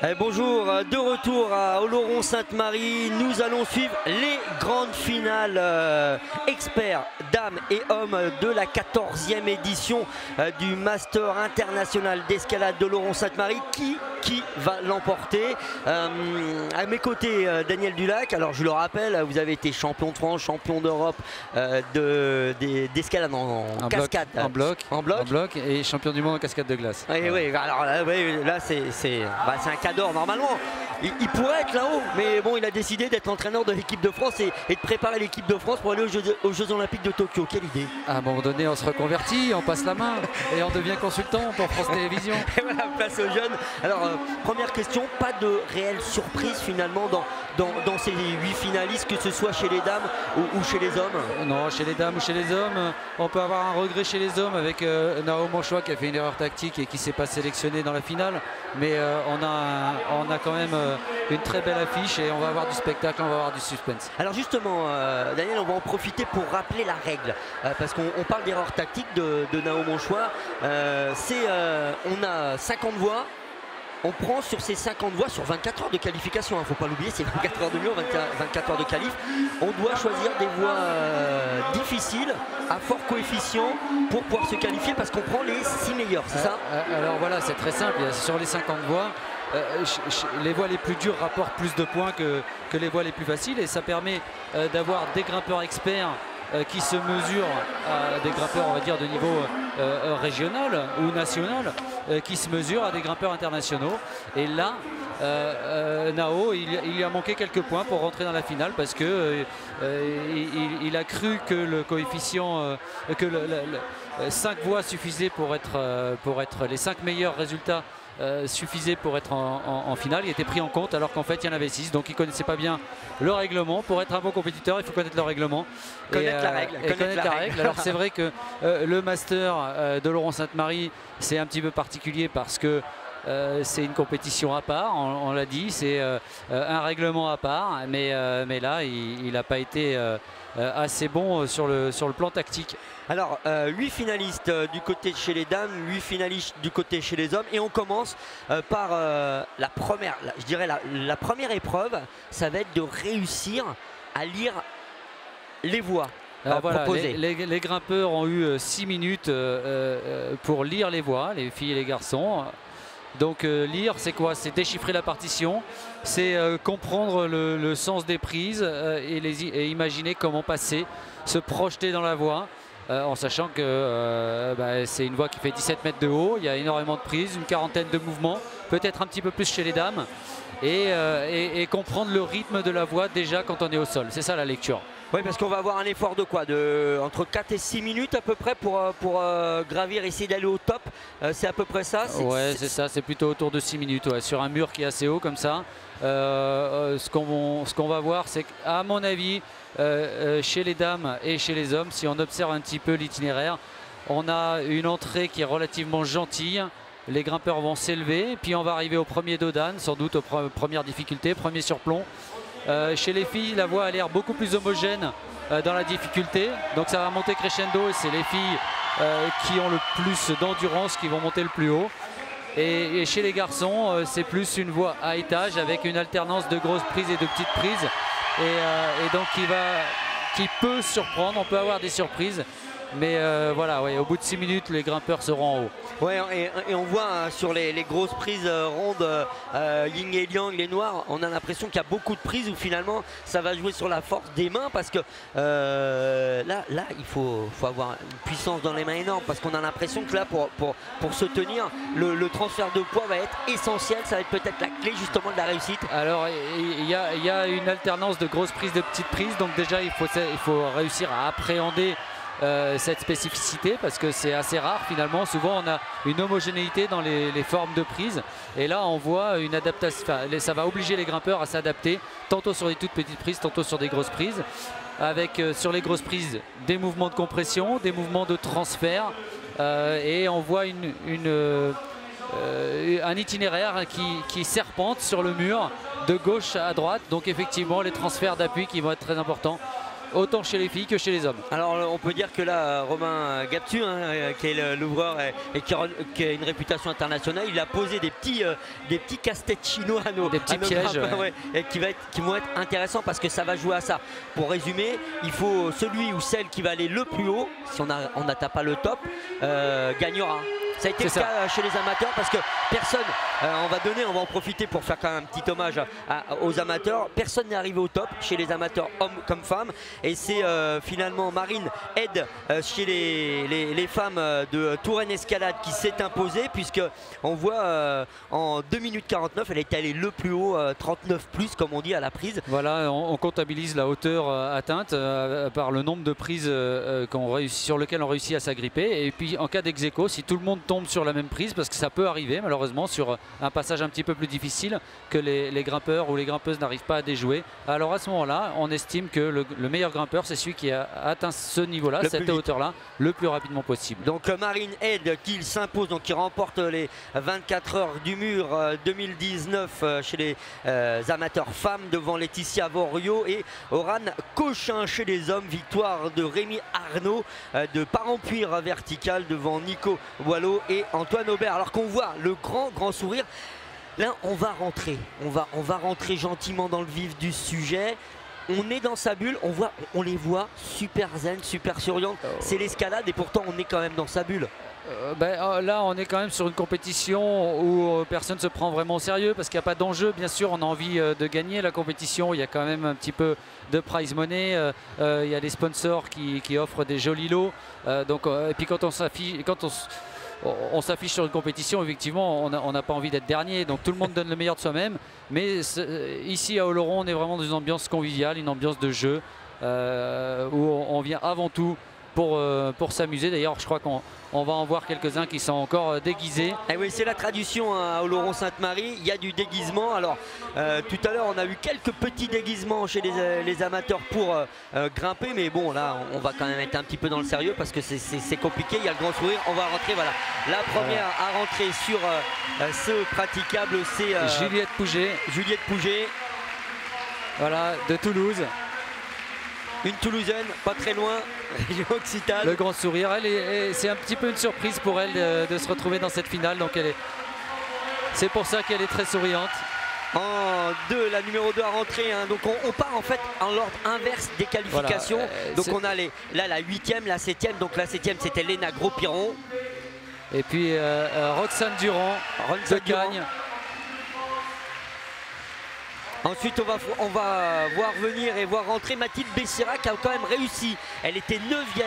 Bonjour, de retour à Oloron-Sainte-Marie. Nous allons suivre les grandes finales experts, dames et hommes de la 14e édition du Master International d'Escalade d'Oloron-Sainte-Marie. Qui va l'emporter? À mes côtés, Daniel Dulac. Alors je le rappelle, vous avez été champion de France, champion d'Europe d'escalade en cascade. En bloc et champion du monde en cascade de glace. Oui, oui, alors là c'est un cadeau normalement. Il pourrait être là-haut, mais bon, il a décidé d'être entraîneur de l'équipe de France et de préparer l'équipe de France pour aller aux Jeux Olympiques de Tokyo. Quelle idée! À un moment donné, on se reconvertit, on passe la main et on devient consultant pour France Télévisions. Et voilà, place aux jeunes. Alors, première question, pas de réelle surprise finalement dans ces 8 finalistes, que ce soit chez les dames ou chez les hommes? Non, chez les dames ou chez les hommes, on peut avoir un regret chez les hommes avec Nao Manchois qui a fait une erreur tactique et qui ne s'est pas sélectionné dans la finale. Mais on a quand même une très belle affiche et on va avoir du spectacle, on va avoir du suspense. Alors justement, Daniel, on va en profiter pour rappeler la règle. Parce qu'on parle d'erreur tactique de Nao Manchois. On a 50 voix. On prend sur ces 50 voix, sur 24 heures de qualification, il ne faut pas l'oublier, c'est 24 heures de mur, 24 heures de qualif. On doit choisir des voix difficiles, à fort coefficient, pour pouvoir se qualifier, parce qu'on prend les 6 meilleurs, c'est ça? Alors voilà, c'est très simple, sur les 50 voix, les voies les plus dures rapportent plus de points que les voies les plus faciles, et ça permet d'avoir des grimpeurs experts qui se mesurent à des grimpeurs, on va dire, de niveau régional ou national, qui se mesurent à des grimpeurs internationaux. Et là, Nao, il a manqué quelques points pour rentrer dans la finale parce que il a cru que le coefficient, que 5 voix suffisaient pour être les 5 meilleurs résultats suffisait pour être en finale. Il était pris en compte alors qu'en fait il y en avait 6, donc il ne connaissait pas bien le règlement. Pour être un bon compétiteur, il faut connaître le règlement, connaître la règle. Alors c'est vrai que le Master d'Oloron-Sainte-Marie, c'est un petit peu particulier parce que c'est une compétition à part, on l'a dit, c'est un règlement à part, mais là il n'a pas été assez bon sur le plan tactique. Alors 8 finalistes du côté chez les dames, 8 finalistes du côté chez les hommes, et on commence par la première, je dirais la première épreuve, ça va être de réussir à lire les voies. Alors voilà, les grimpeurs ont eu 6 minutes pour lire les voies, les filles et les garçons. Donc lire, c'est quoi? C'est déchiffrer la partition, c'est comprendre le sens des prises et imaginer comment passer, se projeter dans la voie, en sachant que c'est une voie qui fait 17 mètres de haut, il y a énormément de prises, une quarantaine de mouvements, peut-être un petit peu plus chez les dames, et comprendre le rythme de la voie déjà quand on est au sol. C'est ça la lecture. Oui, parce qu'on va avoir un effort de quoi? Entre 4 et 6 minutes à peu près pour gravir, essayer d'aller au top. C'est à peu près ça? Ouais, c'est ça, c'est plutôt autour de 6 minutes. Ouais. Sur un mur qui est assez haut comme ça. Ce qu'on va voir, c'est qu'à mon avis, chez les dames et chez les hommes, si on observe un petit peu l'itinéraire, on a une entrée qui est relativement gentille. Les grimpeurs vont s'élever, puis on va arriver au premier dodan, sans doute aux premières difficultés, premier surplomb. Chez les filles, la voie a l'air beaucoup plus homogène dans la difficulté, donc ça va monter crescendo et c'est les filles qui ont le plus d'endurance qui vont monter le plus haut. Et chez les garçons, c'est plus une voie à étage avec une alternance de grosses prises et de petites prises, et donc qui peut surprendre, on peut avoir des surprises. Mais voilà, ouais, au bout de 6 minutes, les grimpeurs seront en haut. Ouais, et on voit sur les grosses prises rondes, yin et yang, les noirs, on a l'impression qu'il y a beaucoup de prises où finalement ça va jouer sur la force des mains, parce que là il faut avoir une puissance dans les mains énorme, parce qu'on a l'impression que là pour se tenir, le transfert de poids va être essentiel, ça va être peut-être la clé justement de la réussite. Alors il y a une alternance de grosses prises, de petites prises, donc déjà il faut réussir à appréhender cette spécificité, parce que c'est assez rare finalement. Souvent on a une homogénéité dans les formes de prise, et là on voit une adaptation, ça va obliger les grimpeurs à s'adapter, tantôt sur des toutes petites prises, tantôt sur des grosses prises, avec sur les grosses prises des mouvements de compression, des mouvements de transfert, et on voit un itinéraire qui serpente sur le mur de gauche à droite, donc effectivement les transferts d'appui qui vont être très importants. autant chez les filles que chez les hommes. Alors on peut dire que là, Romain Gaptu, hein, qui est l'ouvreur et qui a une réputation internationale, il a posé des petits casse-têtes chinois à nos, des petits pièges, ouais, et qui vont être intéressants parce que ça va jouer à ça. Pour résumer, il faut celui ou celle qui va aller le plus haut, si on n'atteint pas le top, gagnera. Ça a été le cas chez les amateurs parce que personne, on va en profiter pour faire quand même un petit hommage aux amateurs. Personne n'est arrivé au top chez les amateurs, hommes comme femmes. Et c'est finalement Marine Aide chez les femmes de Touraine Escalade qui s'est imposée, puisque on voit en 2 minutes 49, elle est allée le plus haut, 39 plus comme on dit à la prise. Voilà, on comptabilise la hauteur atteinte par le nombre de prises sur lesquelles on réussit à s'agripper. Et puis en cas d'ex-aequo, si tout le monde tombe sur la même prise, parce que ça peut arriver malheureusement sur un passage un petit peu plus difficile, que les grimpeurs ou les grimpeuses n'arrivent pas à déjouer, alors à ce moment-là on estime que le meilleur grimpeur c'est celui qui a atteint ce niveau-là, cette hauteur-là, le plus rapidement possible. Donc Marine Aide qui s'impose, donc qui remporte les 24 heures du mur 2019 chez les amateurs femmes devant Laetitia Vorio et Oran Cochin chez les hommes. Victoire de Rémi Arnaud de Parampuire vertical devant Nico Boileau et Antoine Aubert. Alors qu'on voit le grand sourire. Là on va rentrer gentiment dans le vif du sujet. On est dans sa bulle, on les voit super zen, super souriantes. C'est l'escalade et pourtant on est quand même dans sa bulle. Là on est quand même sur une compétition où personne ne se prend vraiment au sérieux parce qu'il n'y a pas d'enjeu. Bien sûr on a envie de gagner la compétition, il y a quand même un petit peu de prize money, il y a des sponsors qui offrent des jolis lots, et puis quand on s'affiche sur une compétition, effectivement on n'a pas envie d'être dernier, donc tout le monde donne le meilleur de soi-même, mais ici à Oloron on est vraiment dans une ambiance conviviale, une ambiance de jeu où on vient avant tout pour s'amuser. D'ailleurs je crois qu'on va en voir quelques-uns qui sont encore déguisés. Et oui, c'est la tradition à Oloron-Sainte-Marie, il y a du déguisement. Alors tout à l'heure on a eu quelques petits déguisements chez les amateurs pour grimper, mais bon là on va quand même être un petit peu dans le sérieux parce que c'est compliqué, il y a le grand sourire. On va rentrer, voilà, la première à rentrer sur ce praticable, c'est Juliette Pouget, voilà, de Toulouse. Une Toulousaine, pas très loin, région Occitane. Le grand sourire, c'est un petit peu une surprise pour elle de se retrouver dans cette finale, donc c'est pour ça qu'elle est très souriante. En 2, la numéro 2 à rentrer, hein. Donc on part en fait en l'ordre inverse des qualifications. Voilà, donc on a là la 8e, la 7e, donc la 7e c'était Léna Gros-Piron. Et puis Roxane Durand de Cagnes. Ensuite on va voir venir et voir rentrer Mathilde Bessira qui a quand même réussi. Elle était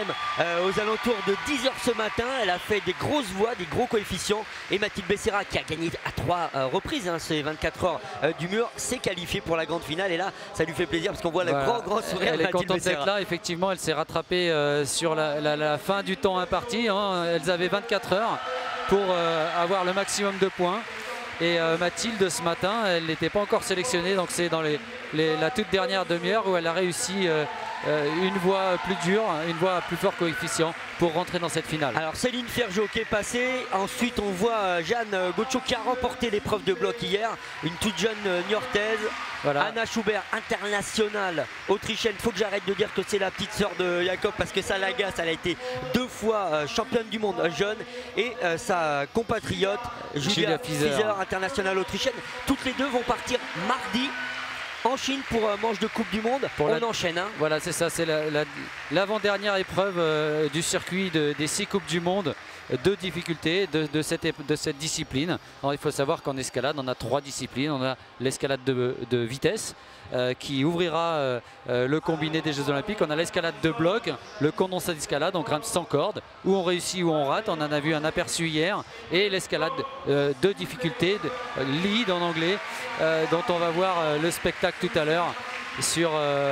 9e aux alentours de 10h ce matin. Elle a fait des grosses voies, des gros coefficients. Et Mathilde Bessira qui a gagné à 3 reprises ces 24 heures du mur, s'est qualifiée pour la grande finale. Et là ça lui fait plaisir parce qu'on voit le grand sourire. Elle est contente d'être là. Effectivement elle s'est rattrapée sur la fin du temps imparti, hein. Elles avaient 24 heures pour avoir le maximum de points. Et Mathilde ce matin elle n'était pas encore sélectionnée, donc c'est dans la toute dernière demi-heure où elle a réussi une voie plus dure, une voie à plus fort coefficient pour rentrer dans cette finale. Alors Céline Ferjot qui est passée, ensuite on voit Jeanne Gaucho qui a remporté l'épreuve de bloc hier, une toute jeune niortaise. Voilà. Anna Schubert, internationale autrichienne. Il faut que j'arrête de dire que c'est la petite sœur de Jacob parce que ça l'agace. Elle a été 2 fois championne du monde jeune. Et sa compatriote Julia Fieser, internationale autrichienne. Toutes les deux vont partir mardi en Chine pour manche de Coupe du Monde. On enchaîne. Hein. Voilà, c'est ça. C'est l'avant-dernière épreuve du circuit des 6 Coupes du Monde de difficulté de cette discipline. Alors, il faut savoir qu'en escalade on a 3 disciplines. On a l'escalade de vitesse qui ouvrira le combiné des Jeux Olympiques. On a l'escalade de bloc, le condensat d'escalade, on grimpe sans corde, où on réussit ou on rate, on en a vu un aperçu hier, et l'escalade de difficulté, lead en anglais, dont on va voir le spectacle tout à l'heure sur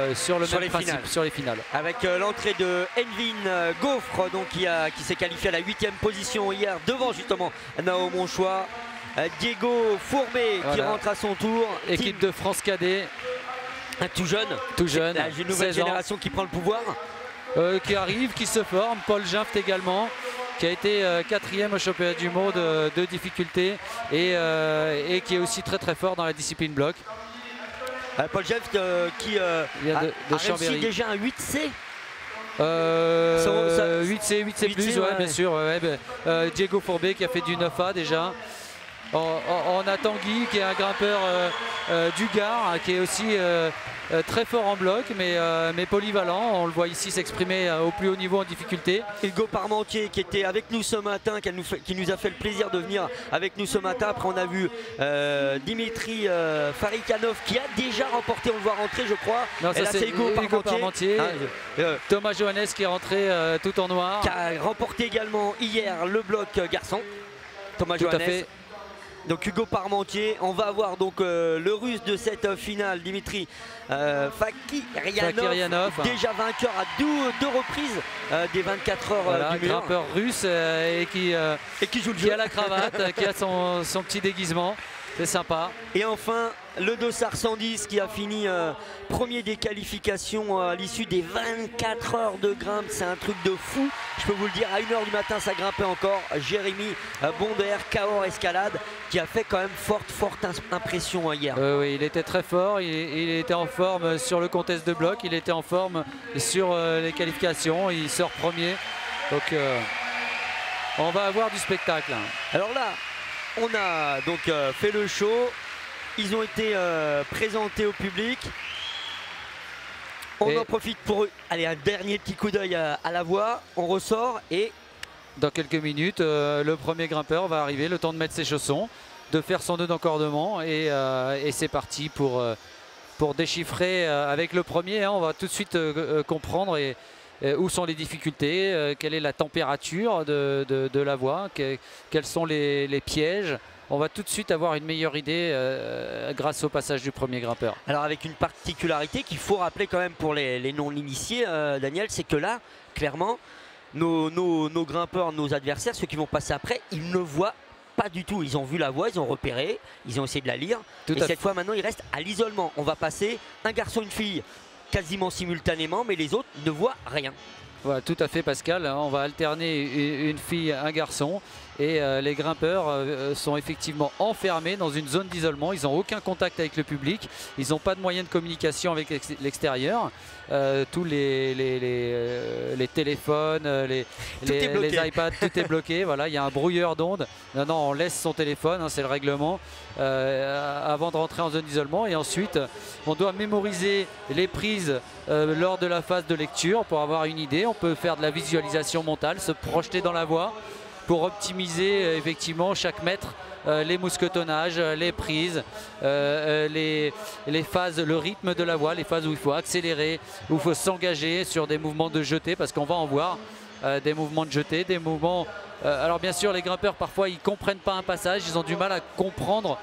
le même principe, sur les finales. Avec l'entrée de Envin Gaufre donc, qui s'est qualifié à la 8e position hier devant justement Nao Monchois. Diego Fourbet qui rentre à son tour. Équipe de France Cadet. Tout jeune. La nouvelle génération qui prend le pouvoir. Qui arrive, qui se forme. Paul Ginft également, qui a été 4e au championnat du monde de difficulté et qui est aussi très fort dans la discipline bloc. Paul Jeft qui a réussi déjà un 8C. 8C, 8C+, plus, ouais, bien sûr. Ouais, Diego Fourbet qui a fait du 9A déjà. On a Tanguy qui est un grimpeur du Gard, qui est aussi très fort en bloc, mais polyvalent. On le voit ici s'exprimer au plus haut niveau en difficulté. Hugo Parmentier qui était avec nous ce matin, qui nous a fait le plaisir de venir avec nous ce matin. Après on a vu Dimitri Farikhanov qui a déjà remporté, on le voit rentrer je crois. Non, ça c'est Hugo Parmentier. Thomas Johannes qui est rentré tout en noir. Qui a remporté également hier le bloc garçon. Thomas Tout Johannes. À fait. Donc Hugo Parmentier, on va avoir donc le russe de cette finale, Dimitri Fakiryanov, déjà vainqueur à deux reprises des 24 heures voilà, du mur. Grimpeur russe et qui joue le jeu. Qui a la cravate, qui a son petit déguisement. C'est sympa. Et enfin, le Dossard 110 qui a fini premier des qualifications à l'issue des 24 heures de grimpe. C'est un truc de fou. Je peux vous le dire, à 1 h du matin, ça grimpait encore. Jérémy Bonder, Cahors Escalade, qui a fait quand même forte impression hier. Oui, il était très fort. Il était en forme sur le contest de bloc. Il était en forme sur les qualifications. Il sort premier. Donc, on va avoir du spectacle. Alors là, on a donc fait le show, ils ont été présentés au public. On en profite pour aller un dernier petit coup d'œil à la voie, on ressort et... Dans quelques minutes, le premier grimpeur va arriver, le temps de mettre ses chaussons, de faire son nœud d'encordement et c'est parti pour déchiffrer avec le premier. Hein, on va tout de suite comprendre où sont les difficultés, quelle est la température de la voie, quels sont les pièges. On va tout de suite avoir une meilleure idée grâce au passage du premier grimpeur. Alors avec une particularité qu'il faut rappeler quand même pour les non-initiés, Daniel, c'est que là, clairement, nos grimpeurs, nos adversaires, ceux qui vont passer après, ils ne voient pas du tout. Ils ont vu la voie, ils ont repéré, ils ont essayé de la lire. Et cette fois maintenant, ils restent à l'isolement. On va passer un garçon, une fille quasiment simultanément, mais les autres ne voient rien. Voilà, tout à fait Pascal, on va alterner une fille, un garçon et les grimpeurs sont effectivement enfermés dans une zone d'isolement, ils n'ont aucun contact avec le public, ils n'ont pas de moyens de communication avec l'extérieur, tous les téléphones, les iPads, tout est bloqué, voilà, il y a un brouilleur d'ondes. Non, on laisse son téléphone, hein, c'est le règlement, avant de rentrer en zone d'isolement et ensuite on doit mémoriser les prises lors de la phase de lecture pour avoir une idée. On peut faire de la visualisation mentale, se projeter dans la voie pour optimiser effectivement chaque mètre, les mousquetonnages, les prises, les phases, le rythme de la voie, les phases où il faut accélérer, où il faut s'engager sur des mouvements de jeté parce qu'on va en voir des mouvements de jeté, des mouvements... alors bien sûr les grimpeurs parfois ils comprennent pas un passage, ils ont du mal à comprendre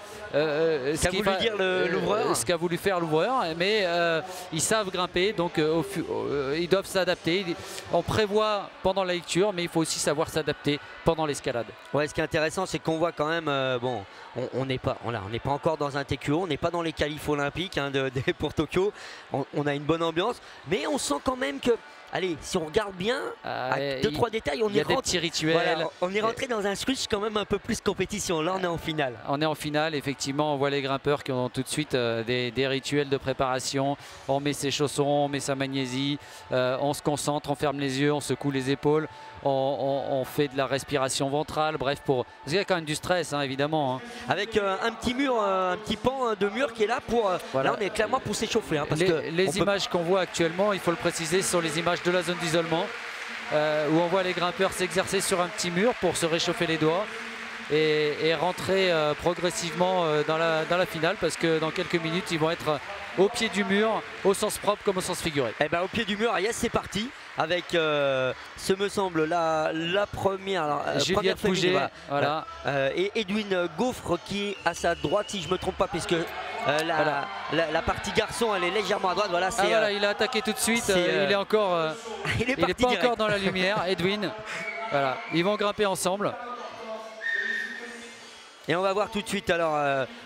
ce qu'a voulu faire l'ouvreur, mais ils savent grimper, donc ils doivent s'adapter. On prévoit pendant la lecture, mais il faut aussi savoir s'adapter pendant l'escalade. Ouais, ce qui est intéressant, c'est qu'on voit quand même, bon, on n'est pas encore dans un TQO, on n'est pas dans les qualifs olympiques hein, pour Tokyo. On a une bonne ambiance, mais on sent quand même que, allez, si on regarde bien, à 2-3 détails, il y a des petits rituels. Voilà, on est rentré dans un switch quand même un peu plus compétition. Là, on est en finale. On est en finale, effectivement. On voit les grimpeurs qui ont tout de suite des rituels de préparation. On met ses chaussons, on met sa magnésie, on se concentre, on ferme les yeux, on secoue les épaules. On fait de la respiration ventrale, bref, parce qu'il y a quand même du stress, hein, évidemment. Hein. Avec un petit mur, un petit pan de mur qui est là pour. Voilà. Là, on est clairement pour s'échauffer. Hein, les images qu'on voit actuellement, il faut le préciser, ce sont les images de la zone d'isolement où on voit les grimpeurs s'exercer sur un petit mur pour se réchauffer les doigts et rentrer progressivement dans la finale parce que dans quelques minutes, ils vont être au pied du mur, au sens propre comme au sens figuré. Et ben, au pied du mur, yes, c'est parti. Avec ce me semble la première Juliette Pouget, voilà. Et Edwin Gaufre qui est à sa droite si je me trompe pas, puisque la partie garçon elle est légèrement à droite. Voilà, voilà, il a attaqué tout de suite, il est encore il est pas encore dans la lumière. Edwin, voilà, ils vont grimper ensemble. Et on va voir tout de suite alors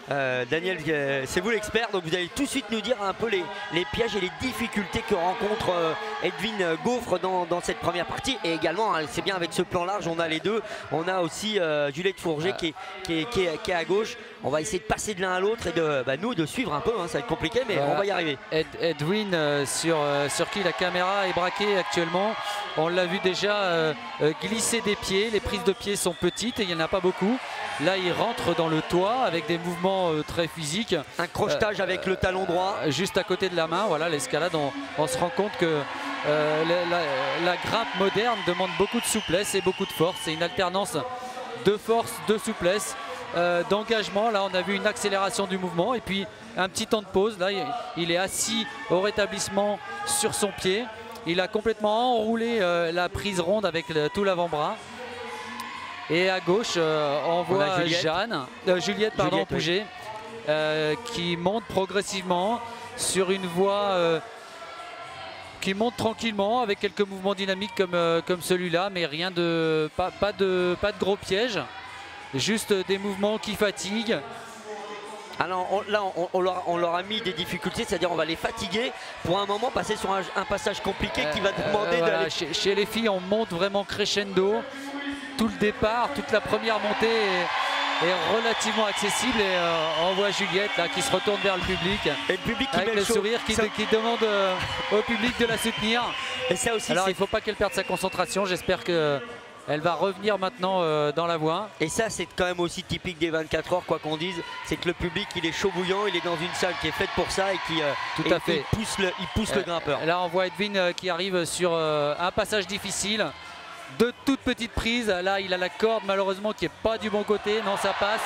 Daniel, c'est vous l'expert, donc vous allez tout de suite nous dire un peu les pièges et les difficultés que rencontre Edwin Gaufre dans cette première partie. Et également, hein, c'est bien avec ce plan large, on a les deux. On a aussi Juliette Fourgé qui est à gauche. On va essayer de passer de l'un à l'autre et nous de suivre un peu, hein, ça va être compliqué, mais on va y arriver. Edwin sur qui la caméra est braquée actuellement, on l'a vu déjà glisser des pieds, les prises de pieds sont petites et il n'y en a pas beaucoup. Là il rentre dans le toit avec des mouvements très physiques. Un crochetage avec le talon droit. Juste à côté de la main, voilà l'escalade, on se rend compte que la grimpe moderne demande beaucoup de souplesse et beaucoup de force. C'est une alternance de force, de souplesse. D'engagement. Là on a vu une accélération du mouvement et puis un petit temps de pause. Là il est assis au rétablissement sur son pied, il a complètement enroulé la prise ronde avec On tout l'avant-bras. Et à gauche on voit Juliette Pouget, qui monte progressivement sur une voie qui monte tranquillement avec quelques mouvements dynamiques comme celui-là, mais rien de pas de gros pièges. Juste des mouvements qui fatiguent. Alors là on leur a mis des difficultés, c'est-à-dire on va les fatiguer pour un moment passer sur un passage compliqué qui va demander voilà, chez les filles on monte vraiment crescendo. Tout le départ, toute la première montée est relativement accessible et on voit Juliette là, qui se retourne vers le public. Et le public qui avec le sourire qui demande au public de la soutenir. Et ça aussi, alors il ne faut pas qu'elle perde sa concentration, j'espère que elle va revenir maintenant dans la voie. Et ça c'est quand même aussi typique des 24 heures, quoi qu'on dise, c'est que le public il est chaud bouillant, il est dans une salle qui est faite pour ça et qui tout à fait. il pousse le grimpeur. Là on voit Edwin qui arrive sur un passage difficile, de toutes petites prises. Là il a la corde malheureusement qui n'est pas du bon côté, non ça passe,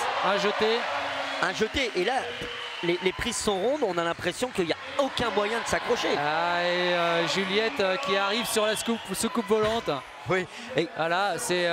un jeté. Et là les prises sont rondes, on a l'impression qu'il n'y a aucun moyen de s'accrocher. Et Juliette qui arrive sur la soucoupe volante. Oui. Et voilà, c'est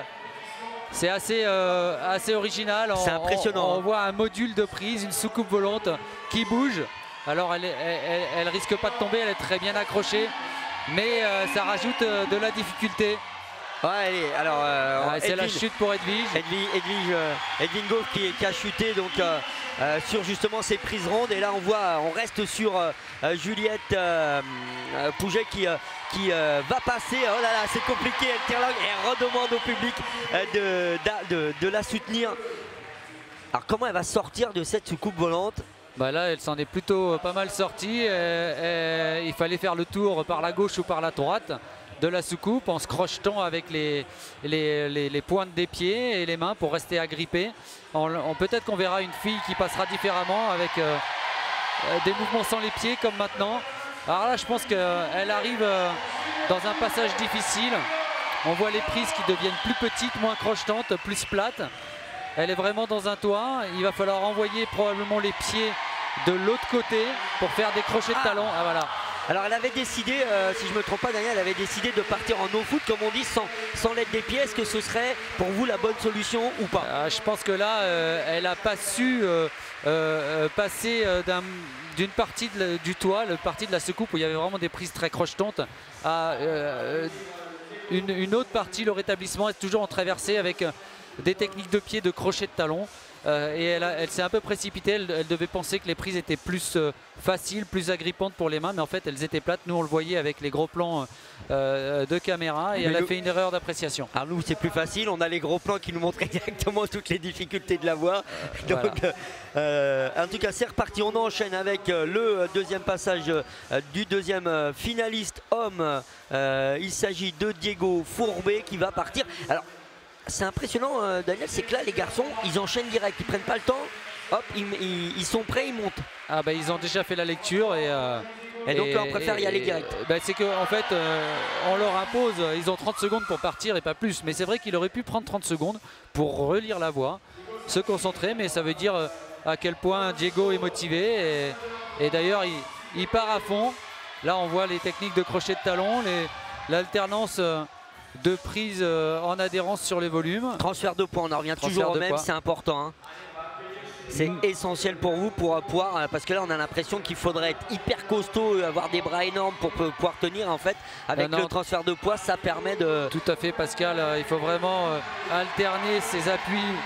assez original. C'est impressionnant. On voit un module de prise, une soucoupe volante qui bouge. Alors elle risque pas de tomber, elle est très bien accrochée, mais ça rajoute de la difficulté. Ouais, allez, alors c'est la chute pour Edwige. Edwin Gaufre qui a chuté donc sur justement ces prises rondes. Et là on reste sur Juliette Pouget qui va passer. Oh là là, c'est compliqué, elle tire langue et elle redemande au public de la soutenir. Alors comment elle va sortir de cette soucoupe volante? Bah là elle s'en est plutôt pas mal sortie. Il fallait faire le tour par la gauche ou par la droite de la soucoupe en se crochetant avec les pointes des pieds et les mains pour rester agrippé. Peut-être qu'on verra une fille qui passera différemment avec des mouvements sans les pieds comme maintenant. Alors là je pense qu'elle arrive dans un passage difficile. On voit les prises qui deviennent plus petites, moins crochetantes, plus plates. Elle est vraiment dans un toit. Il va falloir envoyer probablement les pieds de l'autre côté pour faire des crochets de talon. Ah voilà. Alors elle avait décidé, si je ne me trompe pas Daniel, elle avait décidé de partir en no-foot comme on dit, sans l'aide des pieds. Est-ce que ce serait pour vous la bonne solution ou pas? Je pense que là, elle n'a pas su passer d'une partie du toit, la partie de la soucoupe où il y avait vraiment des prises très crochetantes, à une autre partie, le rétablissement est toujours en traversée avec des techniques de pied, de crochet de talon. Et elle s'est un peu précipitée, elle devait penser que les prises étaient plus faciles, plus agrippantes pour les mains, mais en fait elles étaient plates. Nous on le voyait avec les gros plans de caméra et elle a fait une erreur d'appréciation. Alors nous c'est plus facile, on a les gros plans qui nous montrent exactement toutes les difficultés de la voie. Donc voilà. En tout cas c'est reparti, on enchaîne avec le deuxième passage du deuxième finaliste homme. Il s'agit de Diego Fourbet qui va partir. Alors c'est impressionnant Daniel, c'est que là les garçons ils enchaînent direct, ils prennent pas le temps, hop ils sont prêts, ils montent. Ah bah ils ont déjà fait la lecture et donc là on préfère y aller direct. Bah, c'est qu'en fait on leur impose, ils ont 30 secondes pour partir et pas plus, mais c'est vrai qu'il aurait pu prendre 30 secondes pour relire la voie, se concentrer, mais ça veut dire à quel point Diego est motivé et d'ailleurs il part à fond. Là on voit les techniques de crochet de talon, l'alternance de prise en adhérence sur les volumes. Transfert de poids, on en revient toujours au même, c'est important. Hein. C'est essentiel pour vous pour pouvoir, parce que là on a l'impression qu'il faudrait être hyper costaud, avoir des bras énormes pour pouvoir tenir. En fait avec le transfert de poids ça permet de... Tout à fait Pascal, il faut vraiment alterner ses appuis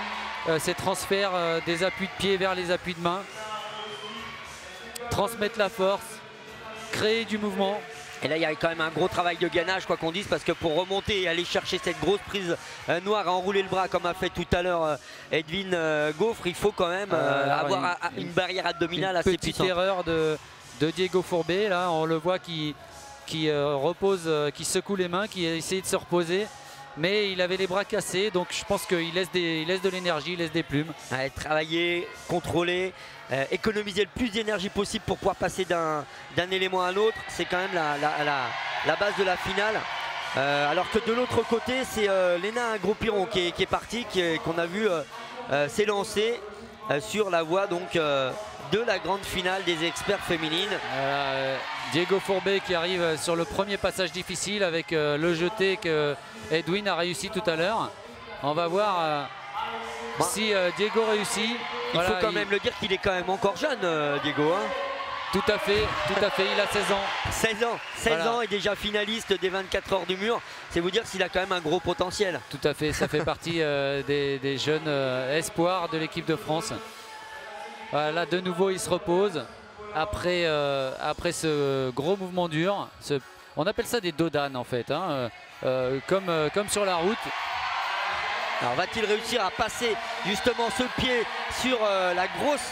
ces transferts des appuis de pied vers les appuis de main, transmettre la force, créer du mouvement. Et là, il y a quand même un gros travail de gainage, quoi qu'on dise, parce que pour remonter et aller chercher cette grosse prise noire, à enrouler le bras comme a fait tout à l'heure Edwin Gaufre, il faut quand même avoir une barrière abdominale assez puissante. Petite erreur de Diego Fourbet, là, on le voit qui repose, qui secoue les mains, qui essaie de se reposer. Mais il avait les bras cassés, donc je pense qu'il laisse de l'énergie, il laisse des plumes. Ouais, travailler, contrôler, économiser le plus d'énergie possible pour pouvoir passer d'un élément à un autre, c'est quand même la base de la finale. Alors que de l'autre côté, c'est Léna Gros-Piron qui est parti, qu'on a vu s'élancer sur la voie donc, de la grande finale des experts féminines. Diego Fourbet qui arrive sur le premier passage difficile avec le jeté que Edwin a réussi tout à l'heure. On va voir si Diego réussit. Il faut quand même le dire qu'il est quand même encore jeune, Diego. Hein. Tout à fait, il a 16 ans. 16 ans et déjà finaliste des 24 heures du mur. C'est vous dire s'il a quand même un gros potentiel. Tout à fait, ça fait partie des jeunes espoirs de l'équipe de France. Là de nouveau il se repose après ce gros mouvement dur. On appelle ça des dodanes en fait, hein, comme sur la route. Alors va-t-il réussir à passer justement ce pied sur la grosse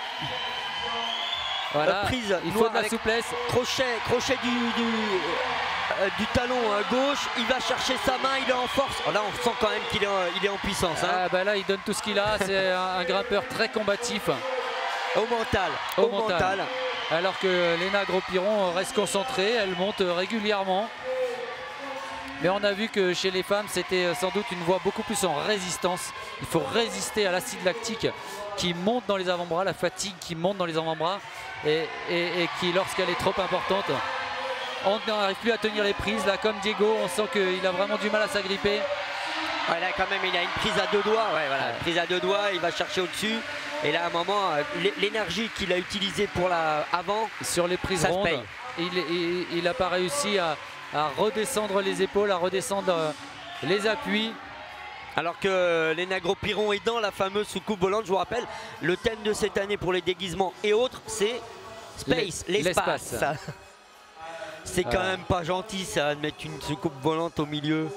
prise? Il faut de la souplesse. Crochet du talon gauche, il va chercher sa main, il est en force. Oh là on sent quand même qu'il est en puissance. Hein. Là il donne tout ce qu'il a, c'est un grimpeur très combatif. Au mental. Alors que Léna Gros-Piron reste concentrée, elle monte régulièrement. Mais on a vu que chez les femmes, c'était sans doute une voie beaucoup plus en résistance. Il faut résister à l'acide lactique qui monte dans les avant-bras, la fatigue qui monte dans les avant-bras et qui, lorsqu'elle est trop importante, on n'arrive plus à tenir les prises. Là, comme Diego, on sent qu'il a vraiment du mal à s'agripper. Ouais, là quand même il a une prise à deux doigts, une prise à deux doigts, il va chercher au-dessus et là à un moment l'énergie qu'il a utilisée pour avant sur les prises rondes, il n'a pas réussi à redescendre les épaules, à redescendre les appuis. Alors que Léna Gros-Piron est dans la fameuse soucoupe volante, je vous rappelle, le thème de cette année pour les déguisements et autres, c'est Space, l'espace. C'est quand même pas gentil ça de mettre une soucoupe volante au milieu.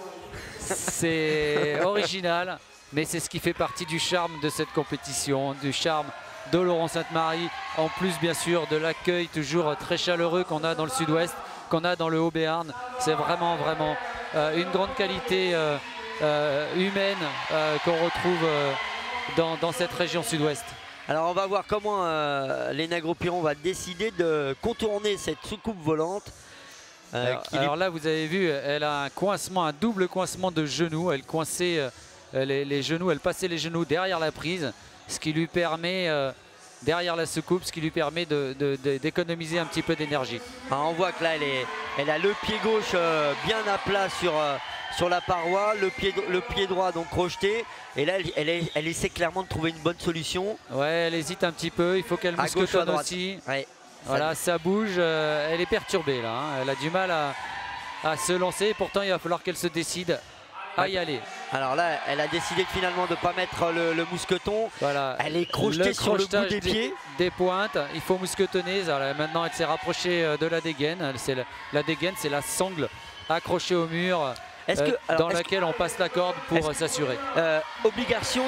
C'est original, mais c'est ce qui fait partie du charme de cette compétition, du charme de Laurent Sainte-Marie, en plus bien sûr de l'accueil toujours très chaleureux qu'on a dans le sud-ouest, qu'on a dans le Haut-Béarn. C'est vraiment une grande qualité humaine qu'on retrouve dans cette région sud-ouest. Alors on va voir comment Léna Gros-Piron va décider de contourner cette soucoupe volante. Alors là vous avez vu, elle a un coincement, un double coincement de genoux. Elle coinçait les genoux, elle passait les genoux derrière la prise, ce qui lui permet derrière la soucoupe, ce qui lui permet d'économiser un petit peu d'énergie. On voit que là elle a le pied gauche bien à plat sur la paroi, le pied droit donc crocheté, et là elle essaie clairement de trouver une bonne solution. Ouais, elle hésite un petit peu, il faut qu'elle mousquetonne aussi. Ouais. Voilà, ça bouge, elle est perturbée là, hein. Elle a du mal à se lancer, et pourtant il va falloir qu'elle se décide à y aller. Alors là, elle a décidé finalement de ne pas mettre le mousqueton. Voilà. Elle est crochetée sur le bout des pieds. Des pointes, il faut mousquetonner. Alors, maintenant, elle s'est rapprochée de la dégaine. La dégaine, c'est la sangle accrochée au mur dans laquelle on passe la corde pour s'assurer. Obligation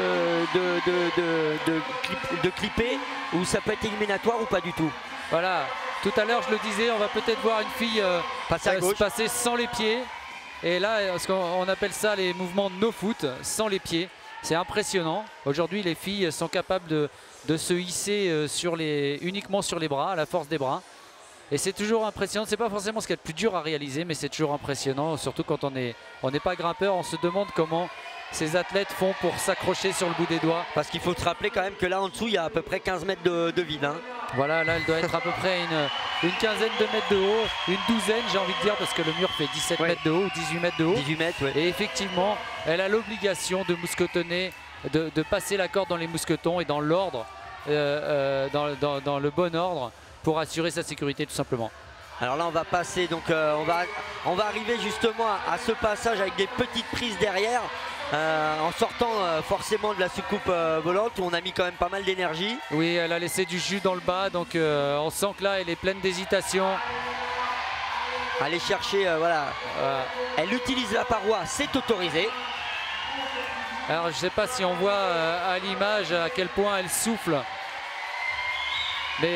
de clipper, ou ça peut être éliminatoire ou pas du tout? Voilà. Tout à l'heure, je le disais, on va peut-être voir une fille passer sans les pieds. Et là, on appelle ça les mouvements no foot, sans les pieds. C'est impressionnant. Aujourd'hui, les filles sont capables de se hisser uniquement sur les bras, à la force des bras. Et c'est toujours impressionnant. C'est pas forcément ce qu'il y a de plus dur à réaliser, mais c'est toujours impressionnant. Surtout quand on n'est pas grimpeur, on se demande comment ces athlètes font pour s'accrocher sur le bout des doigts. Parce qu'il faut se rappeler quand même que là en dessous, il y a à peu près 15 mètres de vide. Hein. Voilà, là elle doit être à peu près une quinzaine de mètres de haut, une douzaine j'ai envie de dire, parce que le mur fait 17 mètres de haut ou 18 mètres de haut. 18 mètres, ouais. Et effectivement, elle a l'obligation de mousquetonner, de passer la corde dans les mousquetons et dans l'ordre, dans le bon ordre, pour assurer sa sécurité tout simplement. Alors là on va passer, donc on va arriver justement à ce passage avec des petites prises derrière. En sortant forcément de la soucoupe volante où on a mis quand même pas mal d'énergie. Oui, elle a laissé du jus dans le bas, donc on sent que là elle est pleine d'hésitation. Aller chercher, voilà. Elle utilise la paroi, c'est autorisé. Alors je ne sais pas si on voit à l'image à quel point elle souffle. Mais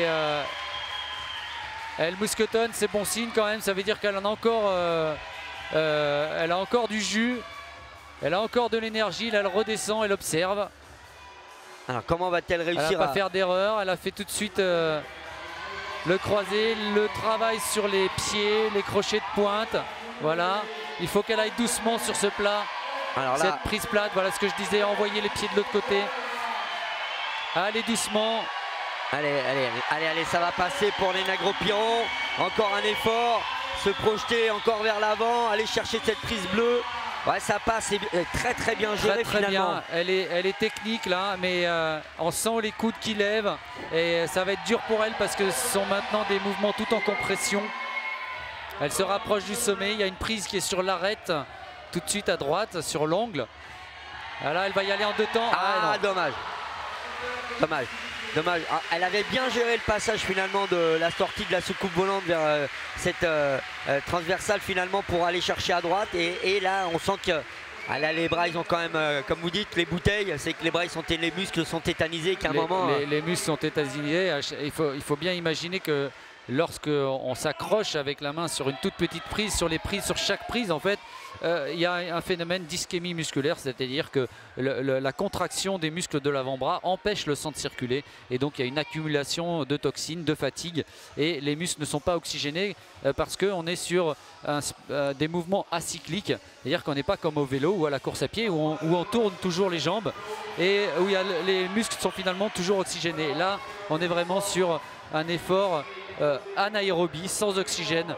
elle mousquetonne, c'est bon signe quand même, ça veut dire qu'elle en a encore, elle a encore du jus. Elle a encore de l'énergie, là elle redescend, elle observe. Alors comment va-t-elle réussir elle va pas faire d'erreur, elle a fait tout de suite le croisé, le travail sur les pieds, les crochets de pointe. Voilà, il faut qu'elle aille doucement sur ce plat. Alors là, cette prise plate, voilà ce que je disais, envoyer les pieds de l'autre côté. Allez doucement. Allez, ça va passer pour Léna Gros-Piron. Encore un effort, se projeter encore vers l'avant, aller chercher cette prise bleue. Ouais, ça passe, c'est très bien géré très finalement. Bien. Elle est technique là, mais on sent les coudes qui lèvent et ça va être dur pour elle parce que ce sont maintenant des mouvements tout en compression. Elle se rapproche du sommet, il y a une prise qui est sur l'arête, tout de suite à droite, sur l'ongle. Là, elle va y aller en deux temps. Dommage. Elle avait bien géré le passage finalement de la sortie de la soucoupe volante vers cette transversale finalement pour aller chercher à droite. Et là, on sent que là, les bras, ils ont quand même, comme vous dites, les bouteilles. C'est que les bras, les muscles sont tétanisés. Qu'à un moment, les muscles sont tétanisés. Il faut bien imaginer que lorsqu'on s'accroche avec la main sur une toute petite prise, sur chaque prise, en fait, il y a un phénomène d'ischémie musculaire, c'est-à-dire que la contraction des muscles de l'avant-bras empêche le sang de circuler et donc il y a une accumulation de toxines, de fatigue et les muscles ne sont pas oxygénés parce qu'on est sur des mouvements acycliques, c'est-à-dire qu'on n'est pas comme au vélo ou à la course à pied où on tourne toujours les jambes et où les muscles sont finalement toujours oxygénés. Là, on est vraiment sur un effort anaérobie, sans oxygène,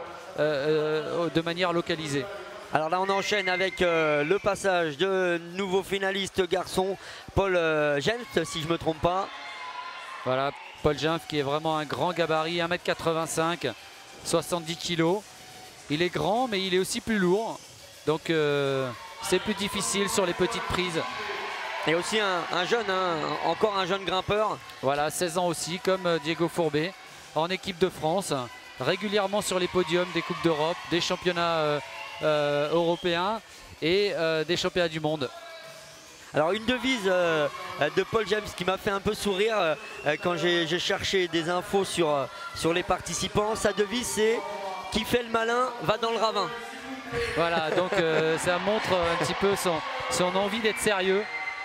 de manière localisée. Alors là on enchaîne avec le passage de nouveau finaliste garçon, Paul Jenft, si je ne me trompe pas. Voilà, Paul Jenft qui est vraiment un grand gabarit, 1m85, 70 kg. Il est grand mais il est aussi plus lourd, donc c'est plus difficile sur les petites prises. Et aussi un jeune, encore un jeune grimpeur. Voilà, 16 ans aussi, comme Diego Fourbet, en équipe de France, régulièrement sur les podiums des Coupes d'Europe, des championnats européens et des championnats du monde. Alors une devise de Paul James qui m'a fait un peu sourire quand j'ai cherché des infos sur les participants. Sa devise c'est « Qui fait le malin va dans le ravin ». Voilà, donc ça montre un petit peu son envie d'être sérieux.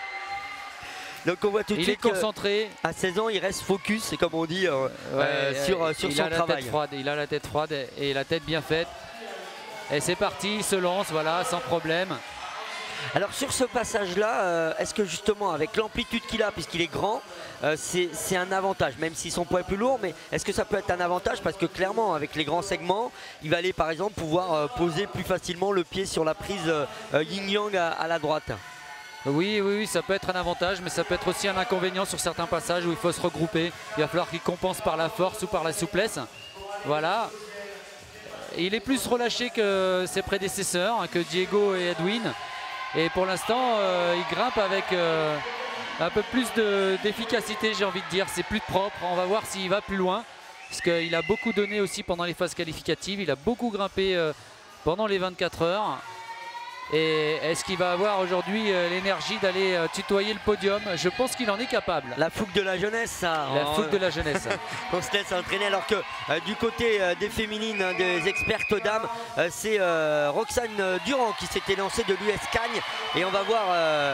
Donc on voit tout de suite il est concentré. À 16 ans, il reste focus, c'est comme on dit, sur son travail. Il a la tête froide et la tête bien faite. Et c'est parti, il se lance, voilà, sans problème. Alors sur ce passage-là, est-ce que justement avec l'amplitude qu'il a, puisqu'il est grand, c'est un avantage, même si son poids est plus lourd, mais est-ce que ça peut être un avantage? Parce que clairement, avec les grands segments, il va aller par exemple pouvoir poser plus facilement le pied sur la prise yin-yang à la droite. Oui, ça peut être un avantage, mais ça peut être aussi un inconvénient sur certains passages où il faut se regrouper. Il va falloir qu'il compense par la force ou par la souplesse. Voilà. Il est plus relâché que ses prédécesseurs, que Diego et Edwin. Et pour l'instant, il grimpe avec un peu plus d'efficacité, j'ai envie de dire. C'est plus propre. On va voir s'il va plus loin. Parce qu'il a beaucoup donné aussi pendant les phases qualificatives. Il a beaucoup grimpé pendant les 24 heures. Et est-ce qu'il va avoir aujourd'hui l'énergie d'aller tutoyer le podium? Je pense qu'il en est capable. La fougue de la jeunesse, ça. La fougue de la jeunesse. On se laisse entraîner alors que du côté des féminines, des expertes dames, c'est Roxane Durand qui s'était lancée de l'US Cagnes. Et on va voir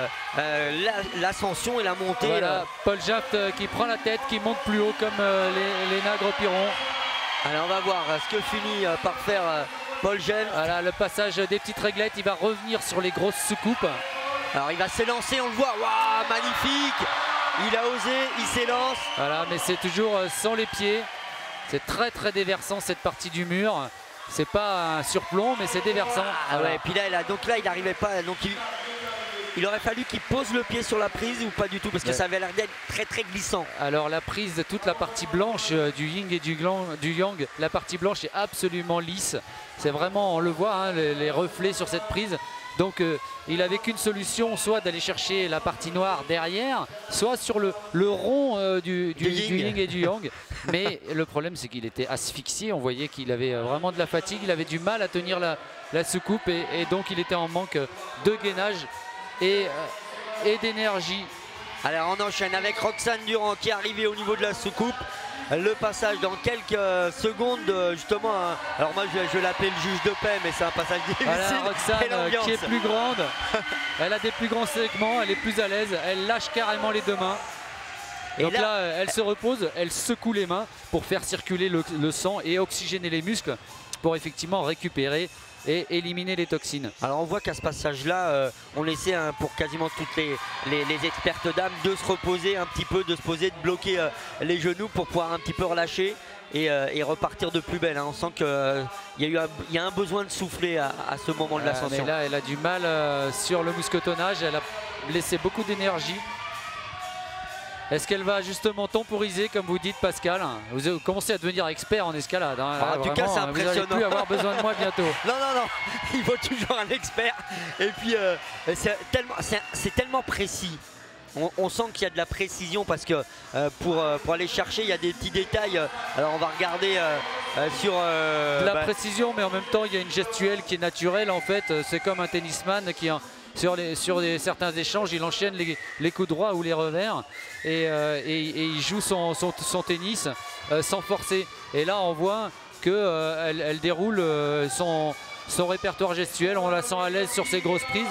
l'ascension et la montée. Voilà, Paul Jenft qui prend la tête, qui monte plus haut comme Léna Gros-Piron. Alors on va voir ce que finit par faire Paul Jenft. Voilà le passage des petites réglettes, il va revenir sur les grosses soucoupes. Alors il va s'élancer, on le voit, waouh, magnifique. Il a osé, il s'élance. Voilà, mais c'est toujours sans les pieds. C'est très déversant cette partie du mur. C'est pas un surplomb, mais c'est déversant. Ah voilà. Ouais, puis là, il n'arrivait pas. Donc il aurait fallu qu'il pose le pied sur la prise ou pas du tout, parce que ça avait l'air d'être très très glissant. Alors la prise, toute la partie blanche du yin et du yang, la partie blanche est absolument lisse. C'est vraiment, on le voit, hein, les reflets sur cette prise. Donc il n'avait qu'une solution, soit d'aller chercher la partie noire derrière, soit sur le rond du yin et du yang. Mais le problème, c'est qu'il était asphyxié. On voyait qu'il avait vraiment de la fatigue, il avait du mal à tenir la soucoupe et donc il était en manque de gainage et d'énergie. Alors on enchaîne avec Roxane Durand qui est arrivée au niveau de la soucoupe. Le passage dans quelques secondes justement. Alors moi je vais l'appeler le juge de paix, mais c'est un passage difficile. Voilà, Roxane qui est plus grande, elle a des plus grands segments, elle est plus à l'aise, elle lâche carrément les deux mains. Et donc là, elle se repose, elle secoue les mains pour faire circuler le sang et oxygéner les muscles pour effectivement récupérer et éliminer les toxines. Alors on voit qu'à ce passage-là, on essaie pour quasiment toutes les expertes dames de se reposer un petit peu, de se poser, de bloquer les genoux pour pouvoir un petit peu relâcher et repartir de plus belle. Hein. On sent qu'il y a un besoin de souffler à ce moment de l'ascension. Mais là, elle a du mal sur le mousquetonnage, elle a laissé beaucoup d'énergie. Est-ce qu'elle va justement temporiser, comme vous dites, Pascal? Vous commencez à devenir expert en escalade. Hein. Là, en tout cas, c'est impressionnant. Vous n'allez plus avoir besoin de moi bientôt. Non, il faut toujours un expert. Et puis, c'est tellement précis. On sent qu'il y a de la précision parce que pour aller chercher, il y a des petits détails. Alors, on va regarder sur... de la précision, mais en même temps, il y a une gestuelle qui est naturelle. En fait, c'est comme un tennisman qui... Sur certains échanges, il enchaîne les coups droits ou les revers et il joue son tennis sans forcer. Et là, on voit qu'elle elle déroule son répertoire gestuel. On la sent à l'aise sur ses grosses prises.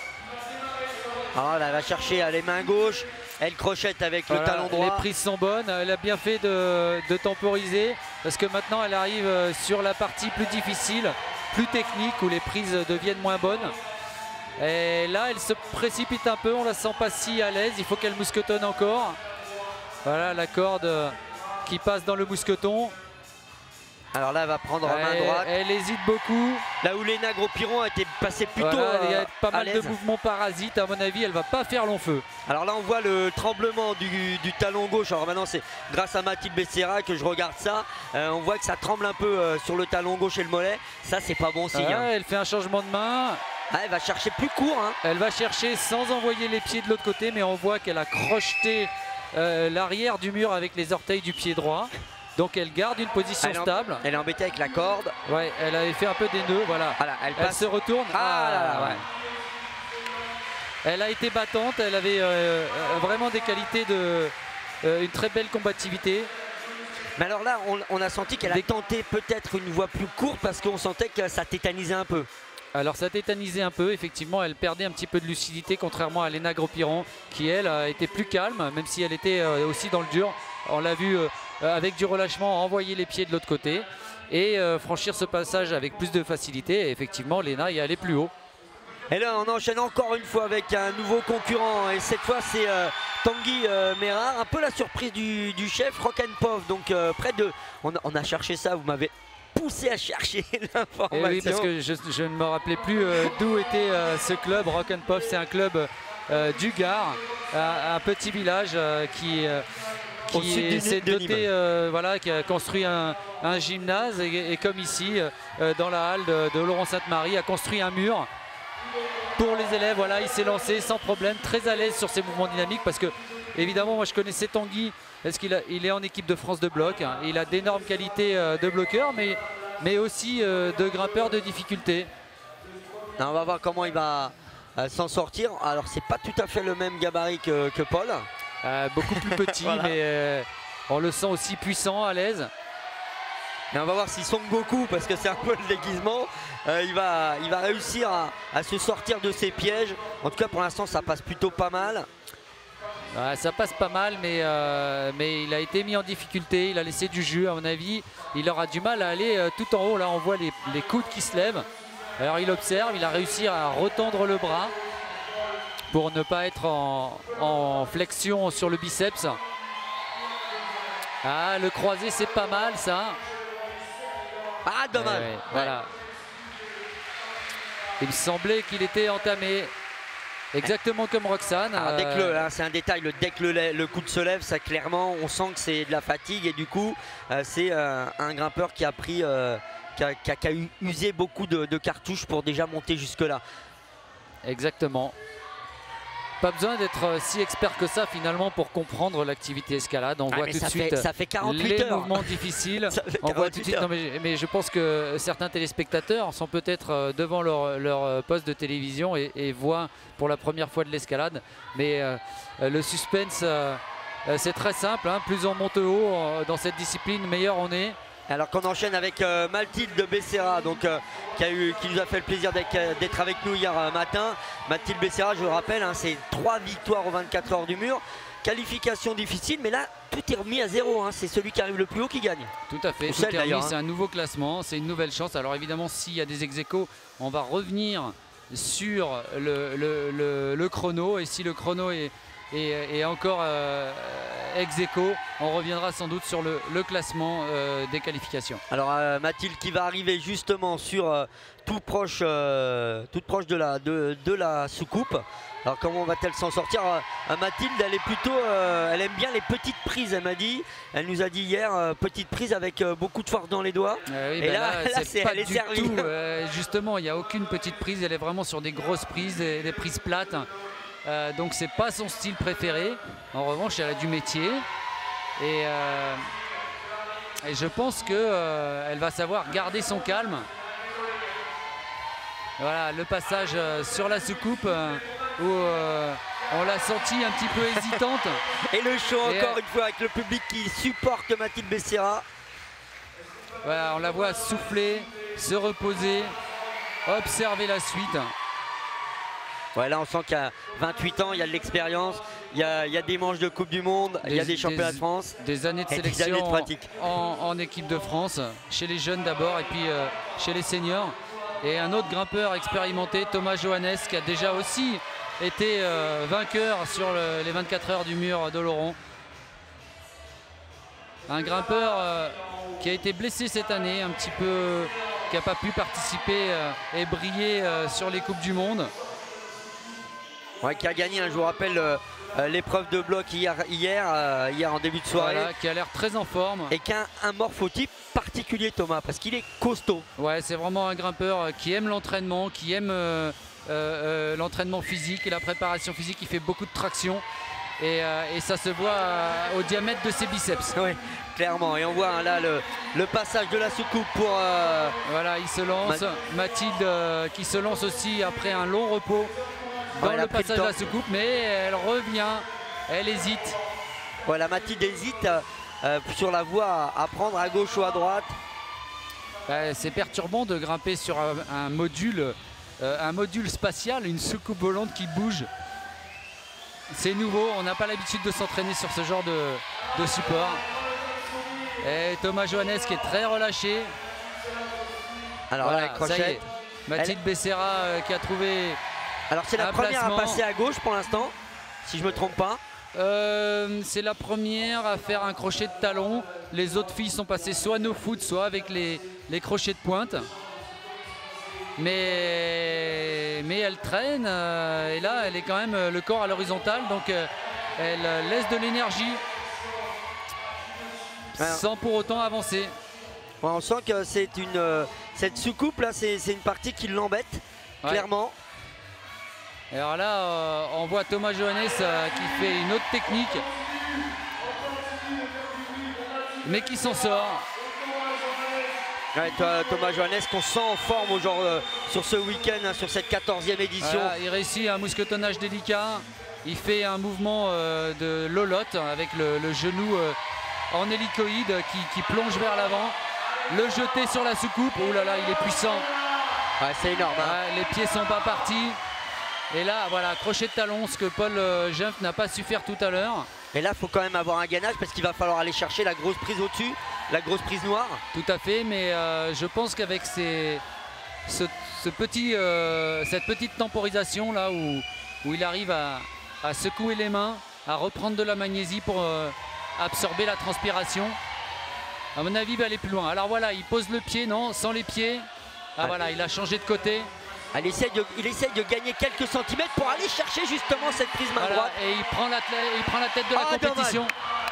Alors, elle va chercher les mains gauches. Elle crochette avec le talon droit. Les prises sont bonnes. Elle a bien fait de temporiser parce que maintenant, elle arrive sur la partie plus difficile, plus technique, où les prises deviennent moins bonnes. Et là, elle se précipite un peu, on la sent pas si à l'aise, il faut qu'elle mousquetonne encore. Voilà la corde qui passe dans le mousqueton. Alors là, elle va prendre main droite. Elle hésite beaucoup. Là où Léna Gros-Piron a été passée plutôt il y a pas mal de mouvements parasites, à mon avis, elle va pas faire long feu. Alors là, on voit le tremblement du talon gauche. Alors maintenant, c'est grâce à Mathilde Becerra que je regarde ça. On voit que ça tremble un peu sur le talon gauche et le mollet. Ça, c'est pas bon signe. Elle fait un changement de main. Elle va chercher plus court. Hein. Elle va chercher sans envoyer les pieds de l'autre côté, mais on voit qu'elle a crocheté l'arrière du mur avec les orteils du pied droit. Donc elle garde une position stable. Elle est embêtée avec la corde. Ouais, elle avait fait un peu des nœuds, voilà. Elle se retourne. Ouais. Elle a été battante, elle avait vraiment des qualités une très belle combativité. Mais alors là, on a senti qu'elle a tenté peut-être une voie plus courte parce qu'on sentait que ça tétanisait un peu. Alors ça tétanisait un peu, effectivement, elle perdait un petit peu de lucidité contrairement à Léna Gros-Piron qui elle a été plus calme, même si elle était aussi dans le dur. On l'a vu avec du relâchement envoyer les pieds de l'autre côté et franchir ce passage avec plus de facilité. Et effectivement, Léna y allait plus haut. Et là, on enchaîne encore une fois avec un nouveau concurrent. Et cette fois, c'est Tanguy Mérard. Un peu la surprise du chef, Rock and Puff. Donc, près de... On a cherché ça, vous m'avez poussé à chercher l'information. Oui, parce que je ne me rappelais plus d'où était ce club. Rock and Puff, c'est un club du Gard, un petit village qui s'est doté, qui a construit un gymnase et comme ici, dans la halle de Laurent Sainte-Marie, a construit un mur pour les élèves. Voilà, il s'est lancé sans problème, très à l'aise sur ses mouvements dynamiques parce que évidemment, moi je connaissais Tanguy parce qu'il est en équipe de France de bloc. Il a d'énormes qualités de bloqueur, mais aussi de grimpeur de difficulté. On va voir comment il va s'en sortir. Alors, c'est pas tout à fait le même gabarit que Paul. Beaucoup plus petit, voilà. Mais on le sent aussi puissant, à l'aise. Et on va voir si Son Goku, parce que c'est un peu le déguisement, il va réussir à se sortir de ses pièges. En tout cas, pour l'instant, ça passe plutôt pas mal. Ça passe pas mal, mais il a été mis en difficulté. Il a laissé du jus, à mon avis. Il aura du mal à aller tout en haut. Là, on voit les coudes qui se lèvent. Alors, il observe. Il a réussi à retendre le bras pour ne pas être en flexion sur le biceps. Le croisé, c'est pas mal, ça. Dommage. Voilà. Il me semblait qu'il était entamé. Exactement comme Roxane. C'est un détail, dès que le coude se lève, ça clairement, on sent que c'est de la fatigue et du coup, c'est un grimpeur qui a pris, qui a usé beaucoup de cartouches pour déjà monter jusque-là. Exactement. Pas besoin d'être si expert que ça finalement pour comprendre l'activité escalade. On voit tout de suite ça fait 48 les heures. mouvements difficiles. On voit tout de suite. Non, mais je pense que certains téléspectateurs sont peut-être devant leur poste de télévision et voient pour la première fois de l'escalade. Mais le suspense, c'est très simple. Hein. Plus on monte haut dans cette discipline, meilleur on est. Alors qu'on enchaîne avec Mathilde Becerra, donc, qui nous a fait le plaisir d'être avec nous hier matin. Mathilde Becerra, je vous le rappelle, hein, c'est 3 victoires aux 24 heures du mur. Qualification difficile, mais là, tout est remis à zéro. Hein. C'est celui qui arrive le plus haut qui gagne. Tout à fait, tout est remis, c'est un nouveau classement, c'est une nouvelle chance. Alors évidemment, s'il y a des ex-aequo, on va revenir sur le chrono. Et si le chrono est encore ex-aequo, on reviendra sans doute sur le classement des qualifications. Alors Mathilde qui va arriver justement sur toute proche de la soucoupe. Alors comment va-t-elle s'en sortir? Mathilde, elle est plutôt, elle aime bien les petites prises, elle m'a dit. Elle nous a dit hier, petite prise avec beaucoup de force dans les doigts. Oui, et là elle est servie. Justement, il n'y a aucune petite prise, elle est vraiment sur des grosses prises, des prises plates. Donc c'est pas son style préféré. En revanche, elle a du métier et je pense que elle va savoir garder son calme. Voilà le passage sur la soucoupe où on l'a sentie un petit peu hésitante. Et le show encore une fois avec le public qui supporte Mathilde Becerra. Voilà, on la voit souffler, se reposer, observer la suite. Ouais, là on sent qu'il y a 28 ans, il y a de l'expérience, il y a des manches de Coupe du Monde, il y a des championnats de France. Des années de sélection, des années de pratique. En équipe de France, chez les jeunes d'abord et puis chez les seniors. Et un autre grimpeur expérimenté, Thomas Johannes, qui a déjà aussi été vainqueur sur les 24 heures du mur d'Oloron. Un grimpeur qui a été blessé cette année, un petit peu, qui n'a pas pu participer et briller sur les Coupes du Monde. Ouais, qui a gagné, je vous rappelle, l'épreuve de bloc hier en début de soirée. Voilà, qui a l'air très en forme. Et qui a un morphotype particulier, Thomas, parce qu'il est costaud. Ouais, c'est vraiment un grimpeur qui aime l'entraînement, qui aime l'entraînement physique et la préparation physique. Il fait beaucoup de traction et ça se voit au diamètre de ses biceps. Oui, clairement. Et on voit hein, là le passage de la soucoupe pour... Voilà, il se lance. Mathilde qui se lance aussi après un long repos. Dans le passage de la soucoupe, mais elle revient, elle hésite. Voilà, Mathilde hésite sur la voie à prendre à gauche ou à droite. C'est perturbant de grimper sur un module spatial, une soucoupe volante qui bouge. C'est nouveau, on n'a pas l'habitude de s'entraîner sur ce genre de support. Et Thomas Johannes qui est très relâché. Alors voilà, la crochette. Mathilde Becerra qui a trouvé... Alors c'est la première à passer à gauche pour l'instant, si je me trompe pas. C'est la première à faire un crochet de talon. Les autres filles sont passées soit no foot, soit avec les crochets de pointe. Mais elle traîne et là elle est quand même le corps à l'horizontale, donc elle laisse de l'énergie sans pour autant avancer. Ouais, on sent que c'est cette soucoupe là, c'est une partie qui l'embête, clairement. Et alors là, on voit Thomas Johannes qui fait une autre technique, mais qui s'en sort. Ouais, Thomas Johannes qu'on sent en forme sur ce week-end, hein, sur cette 14e édition. Voilà, il réussit un mousquetonnage délicat. Il fait un mouvement de lolotte avec le genou en hélicoïde qui plonge vers l'avant. Le jeter sur la soucoupe. Oh là là, il est puissant. Ouais, c'est énorme. Hein. Ouais, les pieds sont pas partis. Et là, voilà, crochet de talon, ce que Paul Jempf n'a pas su faire tout à l'heure. Et là, il faut quand même avoir un gainage parce qu'il va falloir aller chercher la grosse prise au-dessus, la grosse prise noire. Tout à fait, mais je pense qu'avec cette petite temporisation là où il arrive à secouer les mains, à reprendre de la magnésie pour absorber la transpiration, à mon avis, il va aller plus loin. Alors voilà, il pose le pied, non, sans les pieds. Ah voilà, il a changé de côté. Il essaye de gagner quelques centimètres pour aller chercher justement cette prise main droite. Et il prend la tête de la compétition.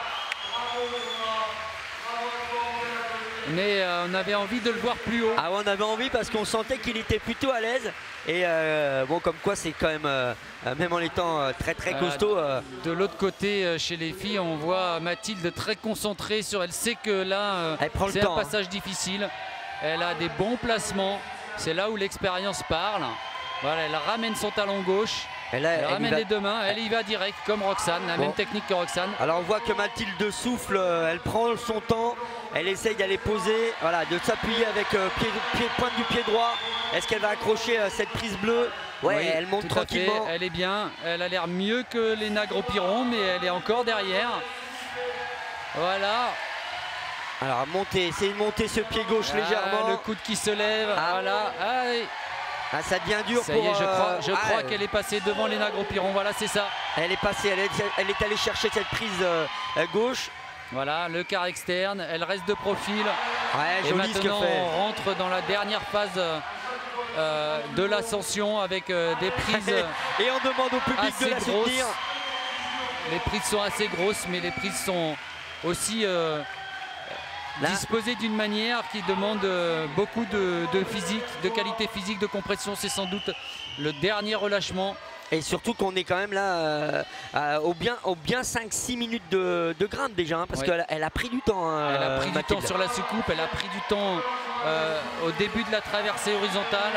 Mais on avait envie de le voir plus haut. Ah ouais, on avait envie parce qu'on sentait qu'il était plutôt à l'aise. Et bon, comme quoi c'est quand même, même en étant très costaud. De l'autre côté, chez les filles, on voit Mathilde très concentrée sur. Elle sait que là, c'est un passage difficile. Elle a des bons placements. C'est là où l'expérience parle. Voilà, elle ramène son talon gauche. Elle ramène les deux mains. Elle y va direct comme Roxane, la même technique que Roxane. Alors on voit que Mathilde souffle, elle prend son temps. Elle essaye d'aller poser, voilà, de s'appuyer avec pointe du pied droit. Est-ce qu'elle va accrocher cette prise bleue? Ouais, oui, elle monte tranquillement. Elle est bien, elle a l'air mieux que Léna Gros-Piron, mais elle est encore derrière. Voilà. Alors essayer de monter ce pied gauche légèrement. Le coude qui se lève, voilà. Ça devient dur. Ça y est, je crois qu'elle est passée devant Léna Gros-Piron, voilà, c'est ça. Elle est passée, elle est allée chercher cette prise gauche. Voilà, le quart externe, elle reste de profil. Ouais, et maintenant, on rentre dans la dernière phase de l'ascension avec des prises et on demande au public de la soutenir. Les prises sont assez grosses, mais les prises sont aussi disposées d'une manière qui demande beaucoup de physique, de qualité physique, de compression. C'est sans doute le dernier relâchement. Et surtout qu'on est quand même là au bien 5-6 minutes de grimpe déjà, parce qu'elle a pris du temps. Elle a pris du temps sur la soucoupe, elle a pris du temps au début de la traversée horizontale.